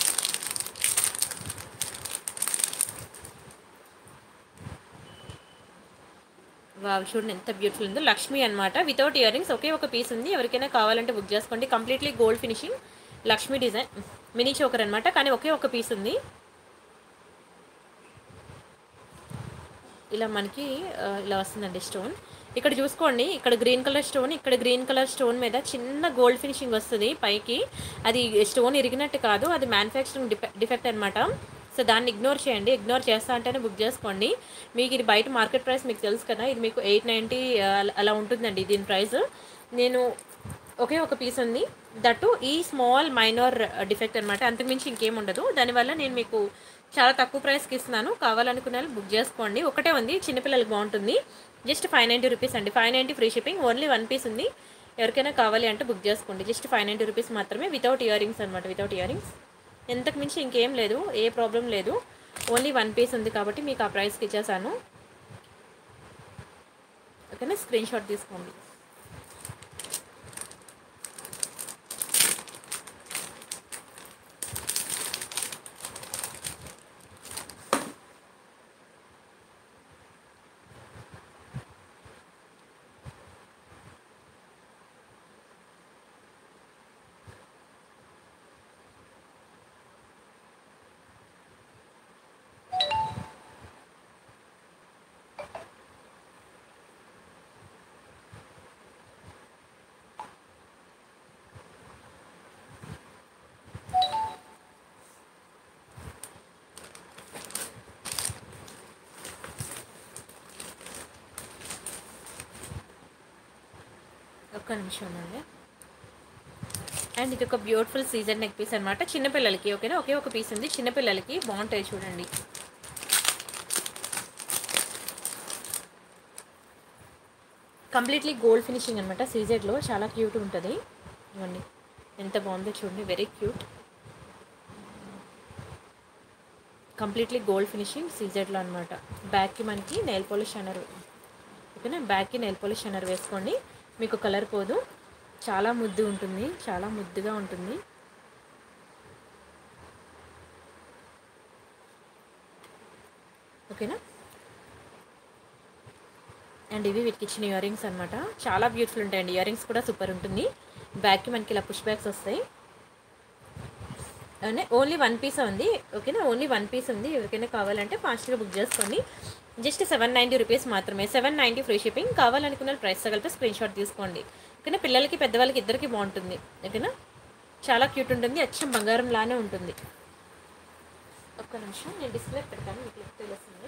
వావ్, చూడండి ఎంత బ్యూటిఫుల్ ఉందో. లక్ష్మి అనమాట. Without ear rings. ఒకే ఒక పీస్ ఉంది. ఎవరికైనా కావాలంటే బుక్ చేసుకోండి. Completely gold finishing Lakshmi design. Mini choker అనమాట, కానీ ఒకే ఒక పీస్ ఉంది. ఇలా మనకి ఇలా వస్తుందండి స్టోన్. ఇక్కడ చూసుకోండి, ఇక్కడ గ్రీన్ కలర్ స్టోన్, ఇక్కడ గ్రీన్ కలర్ స్టోన్ మీద చిన్న గోల్డ్ ఫినిషింగ్ వస్తుంది పైకి. అది స్టోన్ ఇరిగినట్టు కాదు, అది మ్యానుఫ్యాక్చరింగ్ డిఫెక్ట్ అనమాట. సో దాన్ని ఇగ్నోర్ చేయండి. ఇగ్నోర్ చేస్తా అంటేనే బుక్ చేసుకోండి. మీకు ఇది బయట మార్కెట్ ప్రైస్ మీకు తెలుసు కదా, ఇది మీకు 890 అలా ఉంటుందండి దీని ప్రైస్. నేను ఒకే ఒక పీస్ ఉంది, దట్టు ఈ స్మాల్ మైనర్ డిఫెక్ట్ అనమాట, అంతకుమించి ఇంకేం ఉండదు. దానివల్ల నేను మీకు చాలా తక్కువ ప్రైస్కి ఇస్తున్నాను. కావాలనుకునే వాళ్ళు బుక్ చేసుకోండి. ఒకటే ఉంది, చిన్నపిల్లలకి బాగుంటుంది. జస్ట్ 590 రూపీస్ అండి, 590 ఫ్రీ షిప్పింగ్. ఓన్లీ 1 పీస్ ఉంది, ఎవరికైనా కావాలి అంటే బుక్ చేసుకోండి. జస్ట్ 590 రూపీస్ మాత్రమే, వితౌట్ ఇయర్ రింగ్స్ అనమాట, వితౌట్ ఇయర్ రింగ్స్. ఎంతకు మించి ఇంకేం లేదు, ఏ ప్రాబ్లం లేదు. ఓన్లీ 1 పీస్ ఉంది కాబట్టి మీకు ఆ ప్రైస్కి ఇచ్చేసాను. ఓకేనా, స్క్రీన్ షాట్ తీసుకోండి. ఒక్క నిమిషం అండి. అండ్ ఇది ఒక బ్యూటిఫుల్ సీజర్ నెక్ పీస్ అనమాట, చిన్నపిల్లలకి. ఓకేనా, ఒకే ఒక పీస్ ఉంది, చిన్నపిల్లలకి బాగుంటాయి చూడండి. కంప్లీట్లీ గోల్డ్ ఫినిషింగ్ అనమాట, సీజెడ్లో చాలా క్యూట్ ఉంటుంది. ఇవ్వండి ఎంత బాగుందో చూడండి, very cute. Completely gold finishing సీజెడ్లో అనమాట. బ్యాక్కి మనకి నెయిల్ పాలిష్ షైనర్. ఓకేనా, బ్యాక్కి నెయిల్ పాలిష్ షైనర్ వేసుకోండి, మీకు కలర్ పోదు. చాలా ముద్దు ఉంటుంది, చాలా ముద్దుగా ఉంటుంది. ఓకేనా, అండ్ ఇవి వీటికి ఇచ్చిన ఇయర్ రింగ్స్ అనమాట, చాలా బ్యూటిఫుల్ ఉంటాయండి. ఇయర్ రింగ్స్ కూడా సూపర్ ఉంటుంది. బ్యాక్కి మనకి ఇలా పుష్ బ్యాగ్స్ వస్తాయి. ఓన్లీ 1 పీస్ ఉంది. ఓకేనా, ఓన్లీ 1 పీస్ ఉంది, ఎవరికైనా కావాలంటే ఫాస్ట్గా బుక్ చేసుకోండి. జస్ట్ 790 రూపీస్ మాత్రమే, 790 ఫ్రీ షిప్పింగ్. కావాలనుకున్న ప్రైస్ తగిలితే స్క్రీన్ షాట్ తీసుకోండి. ఓకేనా, పిల్లలకి పెద్దవాళ్ళకి ఇద్దరికి బాగుంటుంది. ఓకేనా, చాలా క్యూట్ ఉంటుంది, అచ్చం బంగారం లానే ఉంటుంది. ఒక్క నిమిషం నేను డిస్ప్లే పెడతాను, మీకు తెలుస్తుంది.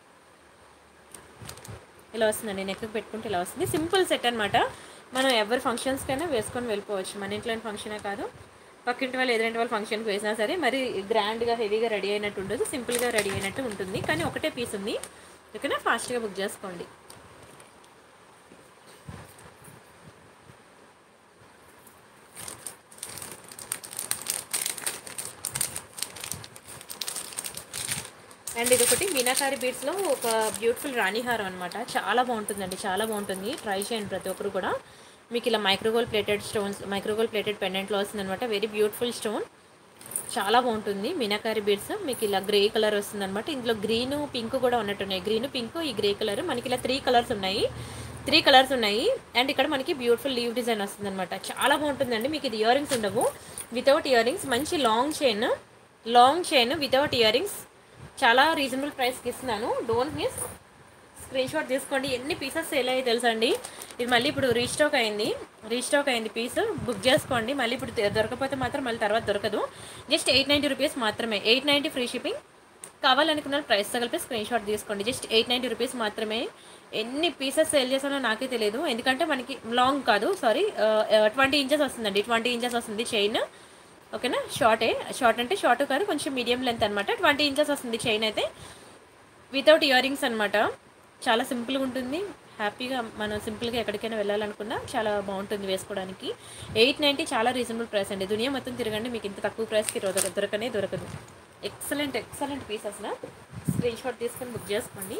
ఇలా వస్తుందండి, నెక్కి పెట్టుకుంటే ఇలా వస్తుంది. సింపుల్ సెట్ అనమాట, మనం ఎవరి ఫంక్షన్స్కైనా వేసుకొని వెళ్ళిపోవచ్చు. మన ఇంట్లోని ఫంక్షనే కాదు, పక్కింటి వాళ్ళు ఎదురింటి వాళ్ళు ఫంక్షన్కి వేసినా సరే మరి గ్రాండ్గా హెవీగా రెడీ అయినట్టు ఉండదు, సింపుల్గా రెడీ అయినట్టు ఉంటుంది. కానీ ఒకటే పీస్ ఉంది. ఓకేనా, ఫాస్ట్గా బుక్ చేసుకోండి. అండ్ ఇది ఒకటి మీనాకారి బీడ్స్లో ఒక బ్యూటిఫుల్ రాణిహారం అనమాట, చాలా బాగుంటుందండి, చాలా బాగుంటుంది. ట్రై చేయండి ప్రతి ఒక్కరు కూడా. మీకు ఇలా micro gold plated stones, micro gold plated పెండెంట్లో వస్తుందన్నమాట, వెరీ బ్యూటిఫుల్ స్టోన్, చాలా బాగుంటుంది. మీనాకారి బీడ్స్ మీకు ఇలా గ్రే కలర్ వస్తుందన్నమాట. ఇందులో గ్రీను పింక్ కూడా ఉన్నట్టున్నాయి, గ్రీను పింక్ ఈ గ్రే కలర్, మనకి ఇలా 3 కలర్స్ ఉన్నాయి. అండ్ ఇక్కడ మనకి బ్యూటిఫుల్ లీవ్ డిజైన్ వస్తుందన్నమాట, చాలా బాగుంటుందండి. మీకు ఇది ఇయర్ రింగ్స్ ఉండవు, వితౌట్ ఇయర్ రింగ్స్. మంచి long chain without ear rings, చాలా రీజనబుల్ ప్రైస్కి ఇస్తున్నాను. డోంట్ మిస్, స్క్రీన్ షాట్ తీసుకోండి. ఎన్ని పీసెస్ సేల్ అయ్యి తెలుసా అండి. ఇది మళ్ళీ ఇప్పుడు రీస్టాక్ అయింది పీస్, బుక్ చేసుకోండి. మళ్ళీ ఇప్పుడు దొరకపోతే మాత్రం మళ్ళీ తర్వాత దొరకదు. జస్ట్ 890 రూపీస్ మాత్రమే, 890 ఫ్రీ షిప్పింగ్. కావాలనుకున్న ప్రైస్ తగిలిపి స్క్రీన్ షాట్ తీసుకోండి. జస్ట్ 890 రూపీస్ మాత్రమే. ఎన్ని పీసెస్ సేల్ చేసానో నాకే తెలియదు, ఎందుకంటే మనకి లాంగ్ కాదు, సారీ 20 ఇంచెస్ వస్తుందండి, 20 ఇంచెస్ వస్తుంది చైన్. ఓకేనా, షార్ట్ అంటే షార్ట్ కాదు, కొంచెం మీడియం లెంత్ అనమాట. 20 ఇంచెస్ వస్తుంది చైన్ అయితే, వితౌట్ ఇయర్ రింగ్స్ అనమాట. చాలా సింపుల్గా ఉంటుంది, హ్యాపీగా మనం సింపుల్గా ఎక్కడికైనా వెళ్ళాలనుకున్నా చాలా బాగుంటుంది వేసుకోవడానికి. 890 చాలా రీజనబుల్ ప్రైస్ అండి. దునియా మొత్తం తిరగండి, మీకు ఇంత తక్కువ ప్రైస్కి దొరకదు. ఎక్సలెంట్ పీస్ అసలు. స్క్రీన్ షాట్ తీసుకొని బుక్ చేసుకోండి.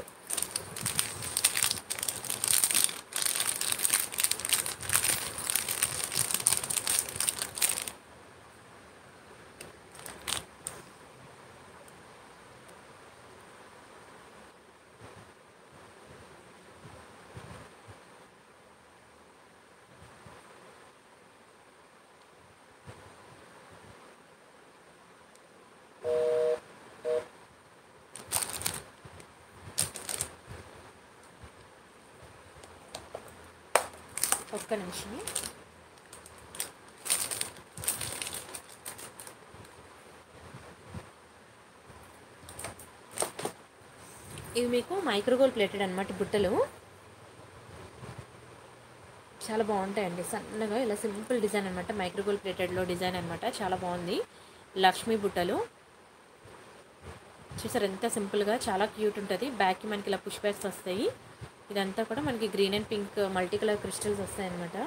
ఒక్క నిమిషం. ఇవి మీకు మైక్రోగోల్ ప్లేటెడ్ అనమాట బుట్టలు. చాలా బాగుంటాయండి, సన్నగా ఇలా సింపుల్ డిజైన్ అనమాట, మైక్రోగోల్ ప్లేటెడ్లో డిజైన్ అనమాట. చాలా బాగుంది. లక్ష్మీ బుట్టలు చూసారు ఎంత సింపుల్గా, చాలా క్యూట్ ఉంటుంది. బ్యాక్కి మనకి ఇలా పుష్ బ్యాగ్స్ వస్తాయి. ఇదంతా కూడా మనకి green and pink multi colour crystals వస్తాయి అనమాట.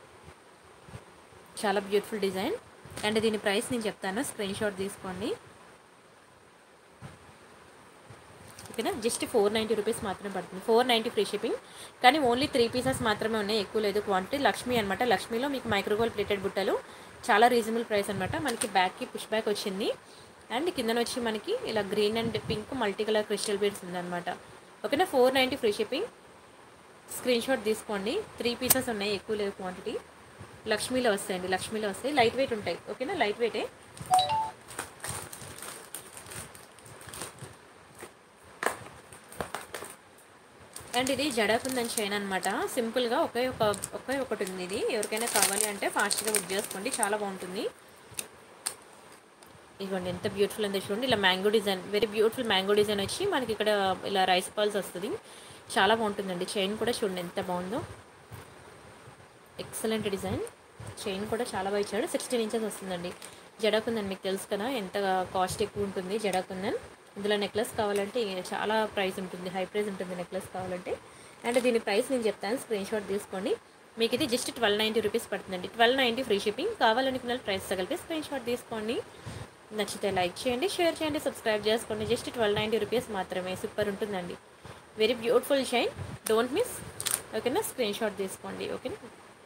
చాలా బ్యూటిఫుల్ డిజైన్. అండ్ దీని ప్రైస్ నేను చెప్తాను, స్క్రీన్ షాట్ తీసుకోండి. ఓకేనా, జస్ట్ 490 రూపీస్ మాత్రమే పడుతుంది. 490 ఫ్రీ షిప్పింగ్. కానీ ఓన్లీ 3 పీసెస్ మాత్రమే ఉన్నాయి, ఎక్కువ లేదు క్వాంటిటీ. లక్ష్మీ అనమాట. లక్ష్మీలో మీకు మైక్రోగోల్ ప్లేటెడ్ బుట్టలు చాలా రీజనబుల్ ప్రైస్ అనమాట. మనకి బ్యాక్కి పుష్ బ్యాక్ వచ్చింది. అండ్ కిందన వచ్చి మనకి ఇలా green and pink multi colour crystal beads ఉందన్నమాట. ఓకేనా, 490 ఫ్రీ షిప్పింగ్. స్క్రీన్ షాట్ తీసుకోండి. 3 పీసెస్ ఉన్నాయి, ఎక్కువ లేదు క్వాంటిటీ. లక్ష్మీలో వస్తాయండి, లక్ష్మీలో వస్తాయి. లైట్ వెయిట్ ఉంటాయి. ఓకేనా, లైట్ వెయిటే. అండ్ ఇది జడాకుందని చైన్ అనమాట. సింపుల్గా ఒకే ఒకటి ఉంది. ఇది ఎవరికైనా కావాలి అంటే ఫాస్ట్గా బుక్ చేసుకోండి, చాలా బాగుంటుంది. ఇదిగోండి ఎంత బ్యూటిఫుల్ ఉందో చూడండి. ఇలా mango design, very beautiful mango design వచ్చి మనకి ఇక్కడ ఇలా రైస్ పల్స్ వస్తుంది. చాలా బాగుంటుందండి. చైన్ కూడా చూడండి ఎంత బాగుందో, ఎక్సలెంట్ డిజైన్. చైన్ కూడా చాలా బాగా ఇచ్చాడు. 16 ఇంచెస్ వస్తుందండి. జడాకుందన్ మీకు తెలుసు కదా ఎంత కాస్ట్ ఎక్కువ ఉంటుంది జడాకుందన్. ఇందులో నెక్లెస్ కావాలంటే చాలా ప్రైస్ ఉంటుంది, హై ప్రైస్ ఉంటుంది నెక్లెస్ కావాలంటే. అండ్ దీని ప్రైస్ నేను చెప్తాను, స్క్రీన్ షాట్ తీసుకోండి. మీకు ఇది జస్ట్ 1290 రూపీస్ పడుతుందండి. 1290 ఫ్రీ షిప్పింగ్. కావాలనుకున్న ప్రైస్ తగిలితే స్క్రీన్ షాట్ తీసుకోండి. నచ్చితే లైక్ చేయండి, షేర్ చేయండి, సబ్స్క్రైబ్ చేసుకోండి. జస్ట్ 1290 రూపీస్ మాత్రమే. సూపర్ ఉంటుందండి. Very beautiful shine, don't miss. ఓకేనా, స్క్రీన్ షాట్ తీసుకోండి. ఓకేనా,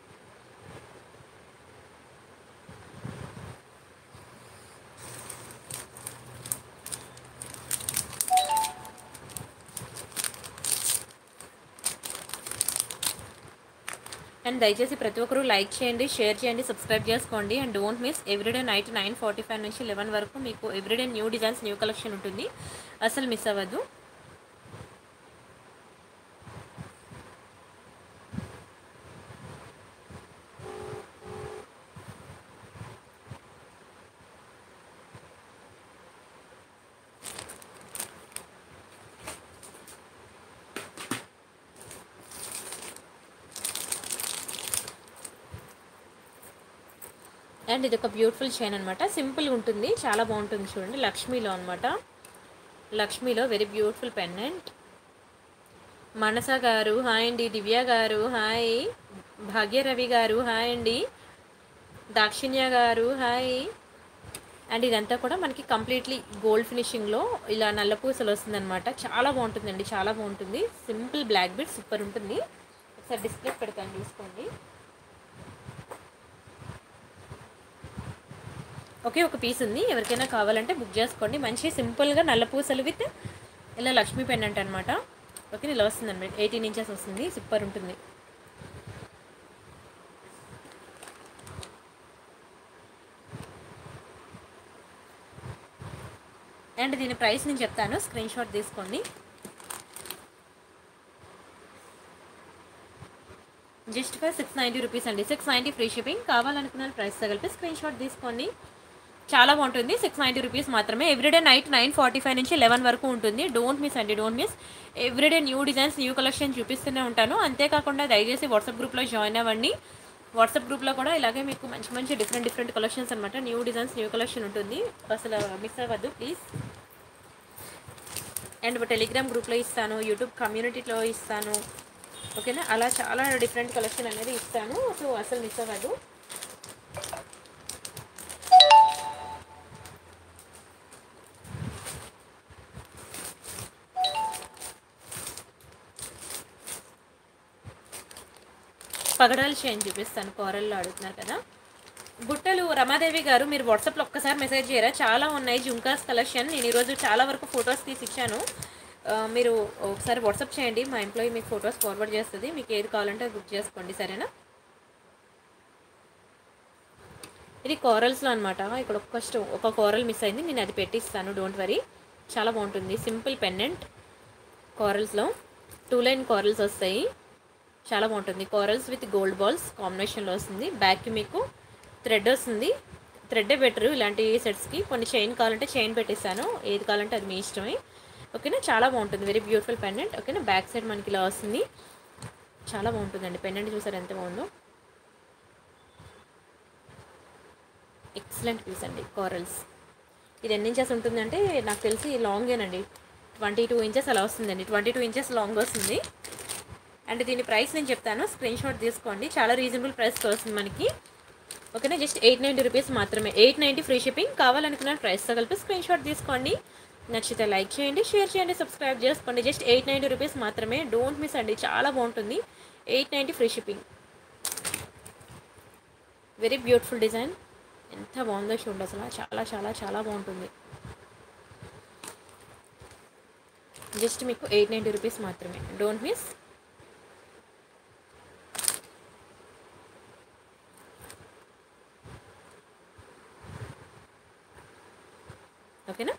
అండ్ దయచేసి ప్రతి ఒక్కరూ లైక్ చేయండి, షేర్ చేయండి, సబ్స్క్రైబ్ చేసుకోండి. And don't miss. Everyday night 9:45 నుంచి 11 వరకు మీకు everyday new designs, new collection ఉంటుంది. అసలు మిస్ అవ్వద్దు. అండ్ ఇది ఒక బ్యూటిఫుల్ చైన్ అనమాట. సింపుల్గా ఉంటుంది, చాలా బాగుంటుంది చూడండి. లక్ష్మీలో అనమాట. లక్ష్మీలో వెరీ బ్యూటిఫుల్ పెండెంట్. మనస గారు హాయ్ అండి. దివ్య గారు హాయ్. భాగ్యరవి గారు హాయ్ అండి. దాక్షిణ్య గారు హాయ్. అండ్ ఇదంతా కూడా మనకి కంప్లీట్లీ గోల్డ్ ఫినిషింగ్లో ఇలా నల్ల పూసలు వస్తుందన్నమాట. చాలా బాగుంటుందండి, చాలా బాగుంటుంది. సింపుల్ బ్లాక్ బీడ్ సూపర్ ఉంటుంది. ఒకసారి డిస్ప్లే పెడతాను చూసుకోండి. ఒకే ఒక పీస్ ఉంది, ఎవరికైనా కావాలంటే బుక్ చేసుకోండి. మంచి సింపుల్గా నల్ల పూసలు విత్ ఇలా లక్ష్మీ పెండెంట్ అనమాట. ఓకే, ఇలా వస్తుందండి. 18 ఇంచెస్ వస్తుంది. సూపర్ ఉంటుంది. అండ్ దీని ప్రైస్ నేను చెప్తాను, స్క్రీన్ షాట్ తీసుకోండి. జస్ట్ ఫర్ 690 రూపీస్ అండి. 690 ఫ్రీ షిప్పింగ్. కావాలనుకున్న ప్రైస్ తగిలిపి స్క్రీన్ షాట్ తీసుకోండి. చాలా బాగుంటుంది. 690 రూపీస్ మాత్రమే. ఎవ్రీడే నైట్ 9:45 నుంచి 11 వరకు ఉంటుంది. డోంట్ మిస్ అండి, don't miss. Everyday new designs, new collection చూపిస్తూనే ఉంటాను. అంతేకాకుండా దయచేసి వాట్సాప్ గ్రూప్లో జాయిన్ అవ్వండి. వాట్సాప్ గ్రూప్లో కూడా ఇలాగే మీకు మంచి మంచి డిఫరెంట్ కలెక్షన్స్ అనమాట. న్యూ డిజైన్స్, న్యూ కలెక్షన్ ఉంటుంది. అసలు మిస్ అవ్వద్దు ప్లీజ్. అండ్ టెలిగ్రామ్ గ్రూప్లో ఇస్తాను, యూట్యూబ్ కమ్యూనిటీలో ఇస్తాను. ఓకేనా, అలా చాలా డిఫరెంట్ కలెక్షన్ అనేది ఇస్తాను. సో అసలు మిస్ అవ్వద్దు. పగడాలు చైన్ చూపిస్తాను. కోరల్లో అడుగుతున్నారు కదా. బుట్టలు రమాదేవి గారు మీరు వాట్సాప్లో ఒక్కసారి మెసేజ్ చేయరా? చాలా ఉన్నాయి జుంకాస్ కలెక్షన్. నేను ఈరోజు చాలా వరకు ఫొటోస్ తీసి ఇచ్చాను. మీరు ఒకసారి వాట్సాప్ చేయండి, మా ఎంప్లాయీ మీకు ఫొటోస్ ఫార్వర్డ్ చేస్తుంది. మీకు ఏది కావాలంటే అది బుక్ చేసుకోండి, సరేనా? ఇది కోరల్స్లో అనమాట. ఇక్కడ ఒక కోరల్ మిస్ అయింది, నేను అది పెట్టిస్తాను, డోంట్ వరీ. చాలా బాగుంటుంది. సింపుల్ పెండెంట్ కోరల్స్లో 2 లైన్ కోరల్స్ వస్తాయి. చాలా బాగుంటుంది. కోరల్స్ విత్ గోల్డ్ బాల్స్ కాంబినేషన్లో వస్తుంది. బ్యాక్కి మీకు థ్రెడ్ వస్తుంది. థ్రెడ్డే బెటరు ఇలాంటి సెట్స్కి. కొన్ని చైన్ కావాలంటే చైన్ పెట్టేస్తాను, ఏది కావాలంటే అది మీ ఇష్టమే. ఓకేనా, చాలా బాగుంటుంది. Very beautiful pendant. ఓకేనా, బ్యాక్ సైడ్ మనకి ఇలా వస్తుంది. చాలా బాగుంటుందండి. పెండెంట్ చూసారు ఎంత బాగుందో. ఎక్సలెంట్ పీస్ అండి కోరల్స్. ఇది ఎన్ని ఇంచెస్ ఉంటుందంటే నాకు తెలిసి లాంగేనండి, 22 ఇంచెస్ అలా వస్తుందండి. 22 ఇంచెస్ లాంగ్ వస్తుంది. అండ్ దీని ప్రైస్ నేను చెప్తాను, స్క్రీన్ షాట్ తీసుకోండి. చాలా రీజనబుల్ ప్రైస్కి వస్తుంది మనకి. ఓకేనా, జస్ట్ 890 రూపీస్ మాత్రమే. 890 ఫ్రీ షిప్పింగ్. కావాలనుకున్న ప్రైస్తో కలిపి స్క్రీన్ షాట్ తీసుకోండి. నచ్చితే లైక్ చేయండి, షేర్ చేయండి, సబ్స్క్రైబ్ చేసుకోండి. జస్ట్ 890 రూపీస్ మాత్రమే. డోంట్ మిస్ అండి, చాలా బాగుంటుంది. 890 free shipping. Very beautiful design. ఎంత బాగుందో చూడండి అసలు. చాలా చాలా చాలా బాగుంటుంది. జస్ట్ మీకు 890 రూపీస్ మాత్రమే. Don't miss. ఓకేనా,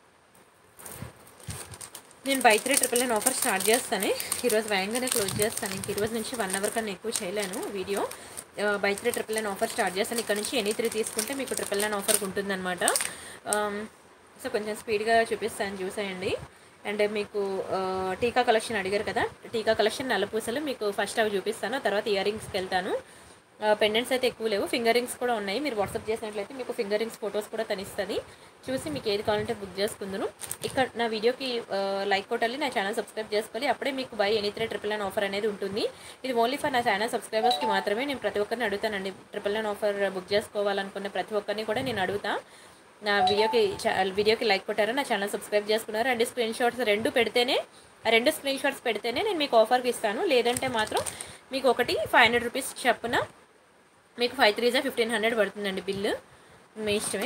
నేను బై 3 999 ఆఫర్ స్టార్ట్ చేస్తాను. ఈరోజు వేగంగానే క్లోజ్ చేస్తాను. ఇంక ఈరోజు నుంచి 1 అవర్ కన్నా ఎక్కువ చేయలేను వీడియో. బై 3 999 ఆఫర్ స్టార్ట్ చేస్తాను. ఇక్కడ నుంచి ఎనీ 3 తీసుకుంటే మీకు 999 ఆఫర్ ఉంటుందన్నమాట. సో కొంచెం స్పీడ్గా చూపిస్తాను, చూసేయండి. అండ్ మీకు టీకా కలెక్షన్ అడిగారు కదా, టీకా కలెక్షన్ నల్లపూసలు మీకు ఫస్ట్ అవి చూపిస్తాను. తర్వాత ఇయర్ రింగ్స్కి వెళ్తాను. పెండెంట్స్ అయితే ఎక్కువ లేవు, ఫింగర్ రింగ్స్ కూడా ఉన్నాయి. మీరు వాట్సాప్ చేసినట్లయితే మీకు ఫింగర్ రింగ్స్ ఫొటోస్ కూడా తనిస్తుంది. చూసి మీకు ఏది కావాలంటే బుక్ చేసుకుందును. ఇక్కడ నా వీడియోకి లైక్ కొట్టాలి, నా ఛానల్ సబ్స్క్రైబ్ చేసుకోవాలి. అప్పుడే మీకు బై ఎనీ 3 999 ఆఫర్ అనేది ఉంటుంది. ఇది ఓన్లీ ఫర్ నా ఛానల్ సబ్స్క్రైబర్స్కి మాత్రమే. నేను ప్రతి ఒక్కరిని అడుగుతానండి, 999 ఆఫర్ బుక్ చేసుకోవాలనుకున్న ప్రతి ఒక్కరిని కూడా నేను అడుగుతా. నా వీడియోకి లైక్ కొట్టారు, నా ఛానల్ సబ్స్క్రైబ్ చేసుకున్నారు, అండ్ స్క్రీన్ షాట్స్ 2 పెడితేనే, 2 స్క్రీన్ షాట్స్ పెడితేనే నేను మీకు ఆఫర్కి ఇస్తాను. లేదంటే మాత్రం మీకు ఒకటి 500 రూపీస్ చెప్పున మీకు 5 3 1500 పడుతుందండి బిల్లు. మీ ఇష్టమే.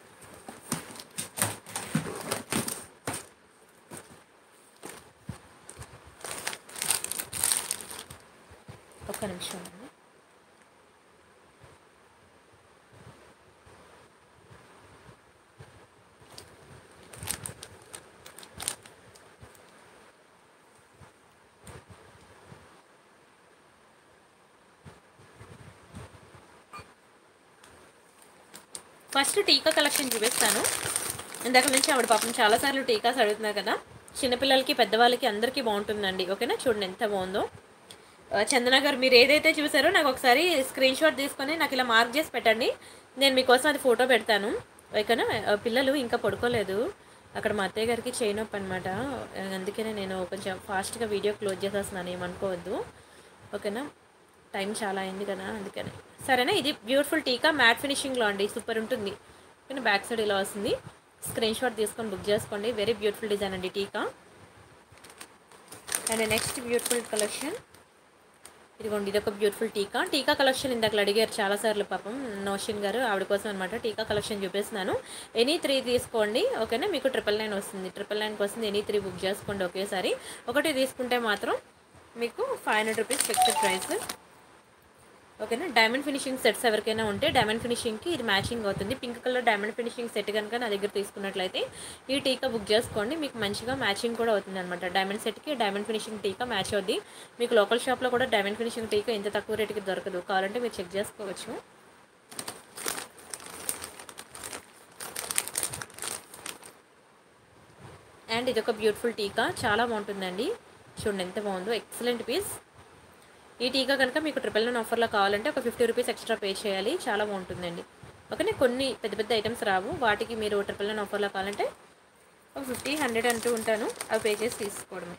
ఒక్క నిమిషం అండి. ఫస్ట్ టీకా కలెక్షన్ చూపిస్తాను. ఇందాక నుంచి ఆవిడ పాపం చాలాసార్లు టీకాస్ అడుగుతున్నారు కదా, చిన్నపిల్లలకి పెద్దవాళ్ళకి అందరికీ బాగుంటుందండి. ఓకేనా, చూడండి ఎంత బాగుందో. చందన గారు, మీరు ఏదైతే చూసారో నాకు ఒకసారి స్క్రీన్ షాట్ తీసుకొని నాకు ఇలా మార్క్ చేసి పెట్టండి. నేను మీకోసం అది ఫోటో పెడతాను. ఓకేనా, పిల్లలు ఇంకా పడుకోలేదు. అక్కడ మా అత్తయ్య గారికి చేయి నొప్పి అనమాట. అందుకనే నేను కొంచెం ఫాస్ట్గా వీడియో క్లోజ్ చేసేస్తున్నాను, ఏమనుకోవద్దు. ఓకేనా, టైం చాలా అయింది కదా అందుకని. సరేనా, ఇది బ్యూటిఫుల్ టీకా మ్యాట్ ఫినిషింగ్లో అండి, సూపర్ ఉంటుంది. ఓకేనా, బ్యాక్ సైడ్ ఇలా వస్తుంది. స్క్రీన్ షాట్ తీసుకొని బుక్ చేసుకోండి. వెరీ బ్యూటిఫుల్ డిజైన్ అండి tikka. And next beautiful collection ఇదిగోండి, ఇది ఒక బ్యూటిఫుల్ టీకా. టీకా కలెక్షన్ ఇందాక అడిగారు చాలాసార్లు పాపం నౌషిన్ గారు, ఆవిడ కోసం అనమాట టీకా కలెక్షన్ చూపిస్తున్నాను. ఎనీ 3 తీసుకోండి. ఓకేనా, మీకు 999 వస్తుంది. 999కి వస్తుంది. ఎనీ 3 బుక్ చేసుకోండి ఒకేసారి. ఒకటి తీసుకుంటే మాత్రం మీకు 500 రూపీస్ ఫిక్స్డ్ ప్రైస్. ఓకేనా, డైమండ్ ఫినిషింగ్ సెట్స్ ఎవరికైనా ఉంటే డైమండ్ ఫినిషింగ్కి ఇది మ్యాచింగ్ అవుతుంది. Pink colour diamond finishing set కనుక నా దగ్గర తీసుకున్నట్లయితే ఈ టీకా బుక్ చేసుకోండి. మీకు మంచిగా మ్యాచింగ్ కూడా అవుతుంది అనమాట. డైమండ్ సెట్కి డైమండ్ ఫినిషింగ్ టీకా మ్యాచ్ అవుద్ది. మీకు లోకల్ షాప్లో కూడా డైమండ్ ఫినిషింగ్ టీకా ఇంత తక్కువ రేటుకి దొరకదు. కావాలంటే మీరు చెక్ చేసుకోవచ్చు. అండ్ ఇది ఒక బ్యూటిఫుల్ టీకా, చాలా బాగుంటుందండి. చూడండి ఎంత బాగుందో, ఎక్సలెంట్ పీస్. ఈ టీకా కనుక మీకు 999 ఆఫర్లో కావాలంటే ఒక 50 రూపీస్ ఎక్స్ట్రా పే చేయాలి. చాలా బాగుంటుందండి. ఓకేనా, కొన్ని పెద్ద పెద్ద ఐటమ్స్ రావు, వాటికి మీరు 999 ఆఫర్లో కావాలంటే ఒక 50 100 అంటూ ఉంటాను, అవి పే చేసి తీసుకోవడమే.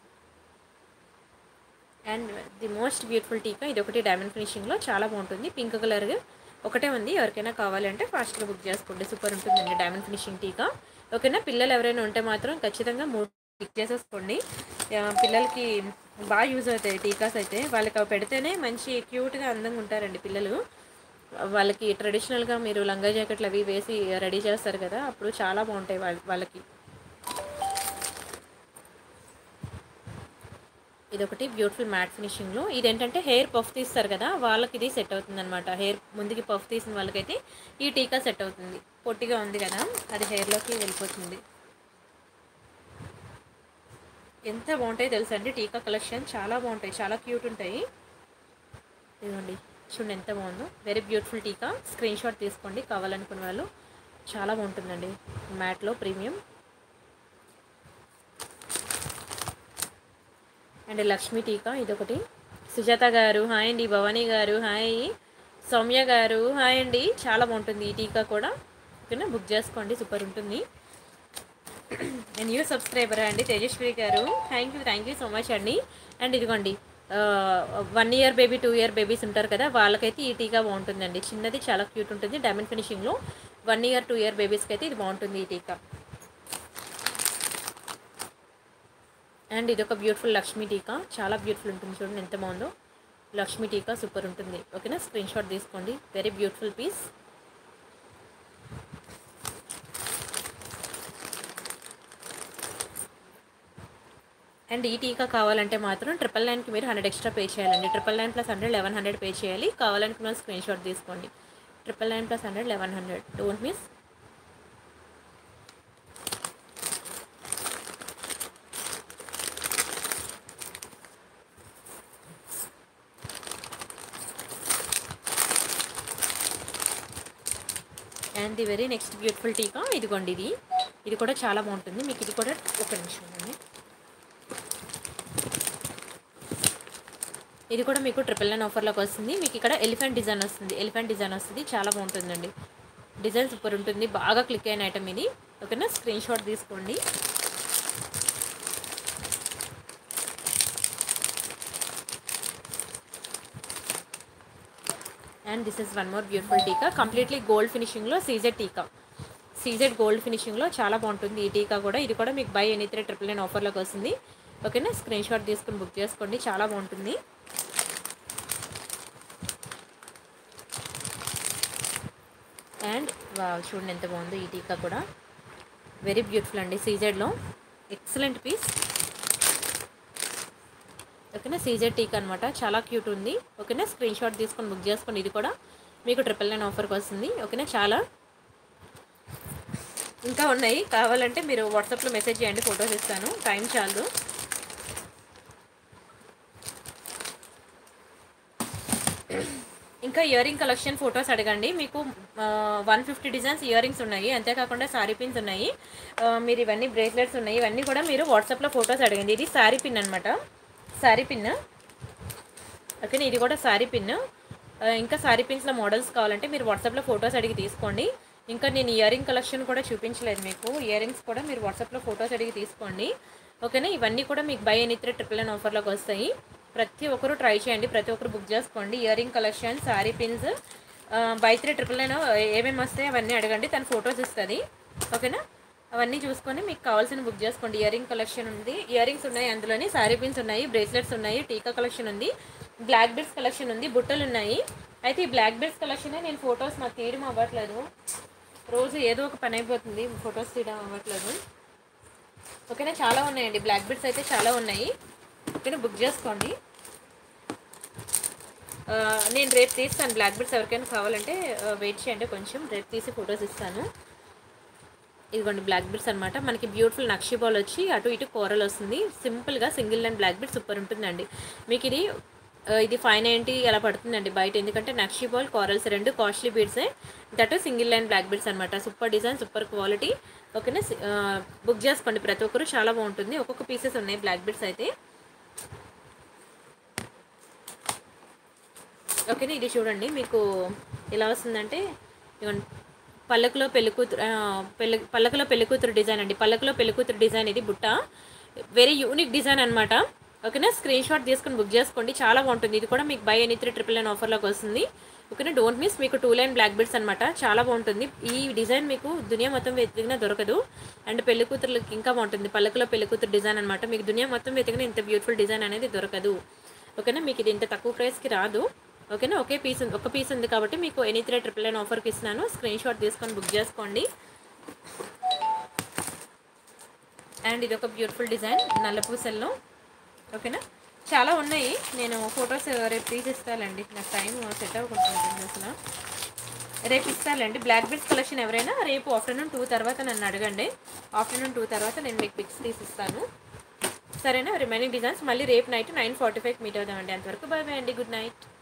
అండ్ ది మోస్ట్ బ్యూటిఫుల్ టీకా, ఇది ఒకటి డైమండ్ ఫినిషింగ్లో చాలా బాగుంటుంది. పింక్ కలర్ ఒకటే ఉంది, ఎవరికైనా కావాలంటే ఫాస్ట్గా బుక్ చేసుకోండి. సూపర్ ఉంటుందండి డైమండ్ ఫినిషింగ్ టీకా. ఓకేనా, పిల్లలు ఎవరైనా ఉంటే మాత్రం ఖచ్చితంగా 3 బుక్ చేసేసుకోండి. పిల్లలకి బాగా యూజ్ అవుతాయి టీకాస్ అయితే. వాళ్ళకి అవి పెడితేనే మంచి క్యూట్గా అందంగా ఉంటారండి పిల్లలు. వాళ్ళకి ట్రెడిషనల్గా మీరు లంగా జాకెట్లు అవి వేసి రెడీ చేస్తారు కదా, అప్పుడు చాలా బాగుంటాయి వాళ్ళకి. ఇదొకటి బ్యూటిఫుల్ మ్యాట్ ఫినిషింగ్లో. ఇదేంటంటే హెయిర్ పఫ్ తీస్తారు కదా, వాళ్ళకి ఇది సెట్ అవుతుంది అనమాట. హెయిర్ ముందుకి పఫ్ తీసిన వాళ్ళకైతే ఈ టీకా సెట్ అవుతుంది. పొట్టిగా ఉంది కదా, అది హెయిర్లోకి వెళ్ళిపోతుంది. ఎంత బాగుంటాయి తెలుసా అండి టీకా కలెక్షన్, చాలా బాగుంటాయి, చాలా క్యూట్ ఉంటాయి. ఇదిగోండి చూడండి ఎంత బాగుందో. Very beautiful tikka. Screen shot తీసుకోండి కావాలనుకున్న వాళ్ళు. చాలా బాగుంటుందండి మ్యాట్లో ప్రీమియం. అండ్ లక్ష్మీ టీకా ఇదొకటి. సుజాత గారు హాయ్ అండి. భవానీ గారు హాయ్. సౌమ్య గారు హాయ్ అండి. చాలా బాగుంటుంది ఈ టీకా కూడా. ఓకేనా, బుక్ చేసుకోండి, సూపర్ ఉంటుంది. న్యూ సబ్స్క్రైబర్ అండి తేజస్వి గారు, థ్యాంక్ యూ సో మచ్ అండి. అండ్ ఇదిగోండి 1 ఇయర్ బేబీ 2 ఇయర్ బేబీస్ ఉంటారు కదా, వాళ్ళకైతే ఈ టీకా బాగుంటుందండి. చిన్నది చాలా క్యూట్ ఉంటుంది, డైమండ్ ఫినిషింగ్లో. 1 ఇయర్ 2 ఇయర్ బేబీస్కి అయితే ఇది బాగుంటుంది ఈ టీకా. అండ్ ఇదొక బ్యూటిఫుల్ లక్ష్మీ టీకా, చాలా బ్యూటిఫుల్ ఉంటుంది. చూడండి ఎంత బాగుందో. లక్ష్మీ టీకా సూపర్ ఉంటుంది. ఓకేనా, స్క్రీన్ షాట్ తీసుకోండి. Very beautiful piece. అండ్ ఈ టీకా కావాలంటే మాత్రం 999కి మీరు 100 ఎక్స్ట్రా పే చేయాలండి. 999 + 100 1100 పే చేయాలి. కావాలనుకున్న స్క్రీన్ షాట్ తీసుకోండి. 999 + 100 1100, don't miss. And the very next beautiful tikka ఇదిగోండి. ఇది కూడా చాలా బాగుంటుంది. మీకు ఇది కూడా ఒక నిమిషం అండి. ఇది కూడా మీకు 999 ఆఫర్లోకి వస్తుంది. మీకు ఇక్కడ ఎలిఫెంట్ డిజైన్ వస్తుంది. చాలా బాగుంటుందండి. డిజైన్ సూపర్ ఉంటుంది. బాగా క్లిక్ అయిన ఐటమ్ ఇది. ఓకేనా, స్క్రీన్ షాట్ తీసుకోండి. And this is one more beautiful tikka, completely gold ఫినిషింగ్లో సీజెడ్ టీకా. సీజెడ్ గోల్డ్ ఫినిషింగ్లో చాలా బాగుంటుంది ఈ టీకా కూడా. ఇది కూడా మీకు బై ఎనీ 3 999 ఆఫర్లోకి వస్తుంది. ఓకేనా, స్క్రీన్ షాట్ తీసుకుని బుక్ చేసుకోండి, చాలా బాగుంటుంది. అండ్ చూడండి ఎంత బాగుందో ఈ టీకా కూడా. వెరీ బ్యూటిఫుల్ అండి, సీజెడ్లో ఎక్సలెంట్ పీస్. ఓకేనా, సీజెడ్ టీకా అనమాట, చాలా క్యూట్ ఉంది. ఓకేనా, స్క్రీన్ షాట్ తీసుకొని బుక్ చేసుకోండి. ఇది కూడా మీకు 999 ఆఫర్కి వస్తుంది. ఓకేనా, చాలా ఇంకా ఉన్నాయి. కావాలంటే మీరు వాట్సాప్లో మెసేజ్ చేయండి, ఫొటోస్ ఇస్తాను, టైం చాలు. ఇంకా ఇయర్ రింగ్ కలెక్షన్ ఫొటోస్ అడగండి. మీకు 150 డిజైన్స్ ఇయర్ రింగ్స్ ఉన్నాయి, అంతేకాకుండా సారీ పిన్స్ ఉన్నాయి. మీరు ఇవన్నీ బ్రేస్లెట్స్ ఉన్నాయి, ఇవన్నీ కూడా మీరు వాట్సాప్లో ఫొటోస్ అడగండి. ఇది సారీ పిన్ అనమాట, సారీ పిన్. ఓకేనా, ఇది కూడా సారీ పిన్. ఇంకా సారీ పిన్స్లో మోడల్స్ కావాలంటే మీరు వాట్సాప్లో ఫొటోస్ అడిగి తీసుకోండి. ఇంకా నేను ఇయర్ రింగ్ కలెక్షన్ కూడా చూపించలేదు మీకు. ఇయర్ రింగ్స్ కూడా మీరు వాట్సాప్లో ఫొటోస్ అడిగి తీసుకోండి. ఓకేనా, ఇవన్నీ కూడా మీకు బై ఎనీ 3 999 ఆఫర్లోకి వస్తాయి. ప్రతి ఒక్కరు ట్రై చేయండి, ప్రతి ఒక్కరు బుక్ చేసుకోండి. Ear ring collection, sari pins by 3 999 ఏమేమి వస్తాయి అవన్నీ అడగండి, తను ఫొటోస్ ఇస్తుంది. ఓకేనా, అవన్నీ చూసుకొని మీకు కావాల్సిన బుక్ చేసుకోండి. ఇయర్ రింగ్ కలెక్షన్ ఉంది, ఇయర్ రింగ్స్ ఉన్నాయి, అందులోని సారీ పిన్స్ ఉన్నాయి, బ్రేస్లెట్స్ ఉన్నాయి, టీకా కలెక్షన్ ఉంది, బ్లాక్ బీడ్స్ కలెక్షన్ ఉంది, బుట్టలు ఉన్నాయి. అయితే ఈ బ్లాక్ బీడ్స్ కలెక్షనే నేను ఫొటోస్ నాకు తీయడం అవ్వట్లేదు, రోజు ఏదో ఒక పని అయిపోతుంది, ఫొటోస్ తీయడం అవ్వట్లేదు. ఓకేనా, చాలా ఉన్నాయండి బ్లాక్ బీడ్స్ అయితే చాలా ఉన్నాయి. ఓకేనా, బుక్ చేసుకోండి. నేను రేపు తీస్తాను బ్లాక్ బీడ్స్, ఎవరికైనా కావాలంటే వెయిట్ చేయండి కొంచెం, రేపు తీసి ఫొటోస్ ఇస్తాను. ఇదిగోండి బ్లాక్ బీడ్స్ అనమాట. మనకి బ్యూటిఫుల్ నక్షి బాల్ వచ్చి అటు ఇటు కోరల్ వస్తుంది. సింపుల్గా single line black bead super ఉంటుందండి. మీకు ఇది 590 అలా పడుతుందండి బయట, ఎందుకంటే నక్షి బాల్ కోరల్స్ రెండు కాస్ట్లీ బీడ్సే, that single line black beads అనమాట. Super design, super quality. ఓకేనా, బుక్ చేసుకోండి ప్రతి ఒక్కరు, చాలా బాగుంటుంది. ఒక్కొక్క పీసెస్ ఉన్నాయి బ్లాక్ బీడ్స్ అయితే. ఓకేనా, ఇది చూడండి మీకు ఎలా వస్తుందంటే పల్లకులో పెళ్ళికూతురు డిజైన్ అండి. పల్లకులో పెళ్ళికూతురు డిజైన్ ఇది బుట్ట, వెరీ యూనిక్ డిజైన్ అనమాట. ఓకేనా, స్క్రీన్ షాట్ తీసుకుని బుక్ చేసుకోండి, చాలా బాగుంటుంది. ఇది కూడా మీకు బై ఎనీ 3 999 ఆఫర్లోకి వస్తుంది. ఓకేనా, డోంట్ మిస్. మీకు 2 లైన్ బ్లాక్ బీడ్స్ అనమాట, చాలా బాగుంటుంది. ఈ డిజైన్ మీకు దునియా మొత్తం వెతికినా దొరకదు. అండ్ పెళ్ళికూతురులకి ఇంకా బాగుంటుంది. పల్లకులో పెళ్ళికూతురు డిజైన్ అనమాట, మీకు దునియా మొత్తం వెతికినా ఇంత బ్యూటిఫుల్ డిజైన్ అనేది దొరకదు. ఓకేనా, మీకు ఇది ఇంత తక్కువ ప్రైస్కి రాదు. ఓకేనా, ఒక పీస్ ఉంది కాబట్టి మీకు ఎనీ 3 999 ఆఫర్కి ఇస్తున్నాను. స్క్రీన్ షాట్ తీసుకొని బుక్ చేసుకోండి. అండ్ ఇది ఒక బ్యూటిఫుల్ డిజైన్ నల్ల పూసల్లో. ఓకేనా, చాలా ఉన్నాయి, నేను ఫొటోస్ రేపు తీసిస్తానండి, నాకు టైం సెట్ అవ్వకుంటుంది అసలు. రేపు ఇస్తానండి బ్లాక్ బీడ్స్ కలెక్షన్. ఎవరైనా రేపు ఆఫ్టర్నూన్ 2 తర్వాత నన్ను అడగండి, ఆఫ్టర్నూన్ 2 తర్వాత నేను మీకు పిక్స్ తీసిస్తాను. సరేనా, రిమైనింగ్ డిజైన్స్ మళ్ళీ రేపు నైట్ 9:45కి మీట్ అవుదామండి. అంతవరకు బాయ్ బాయ్ అండి, గుడ్ నైట్.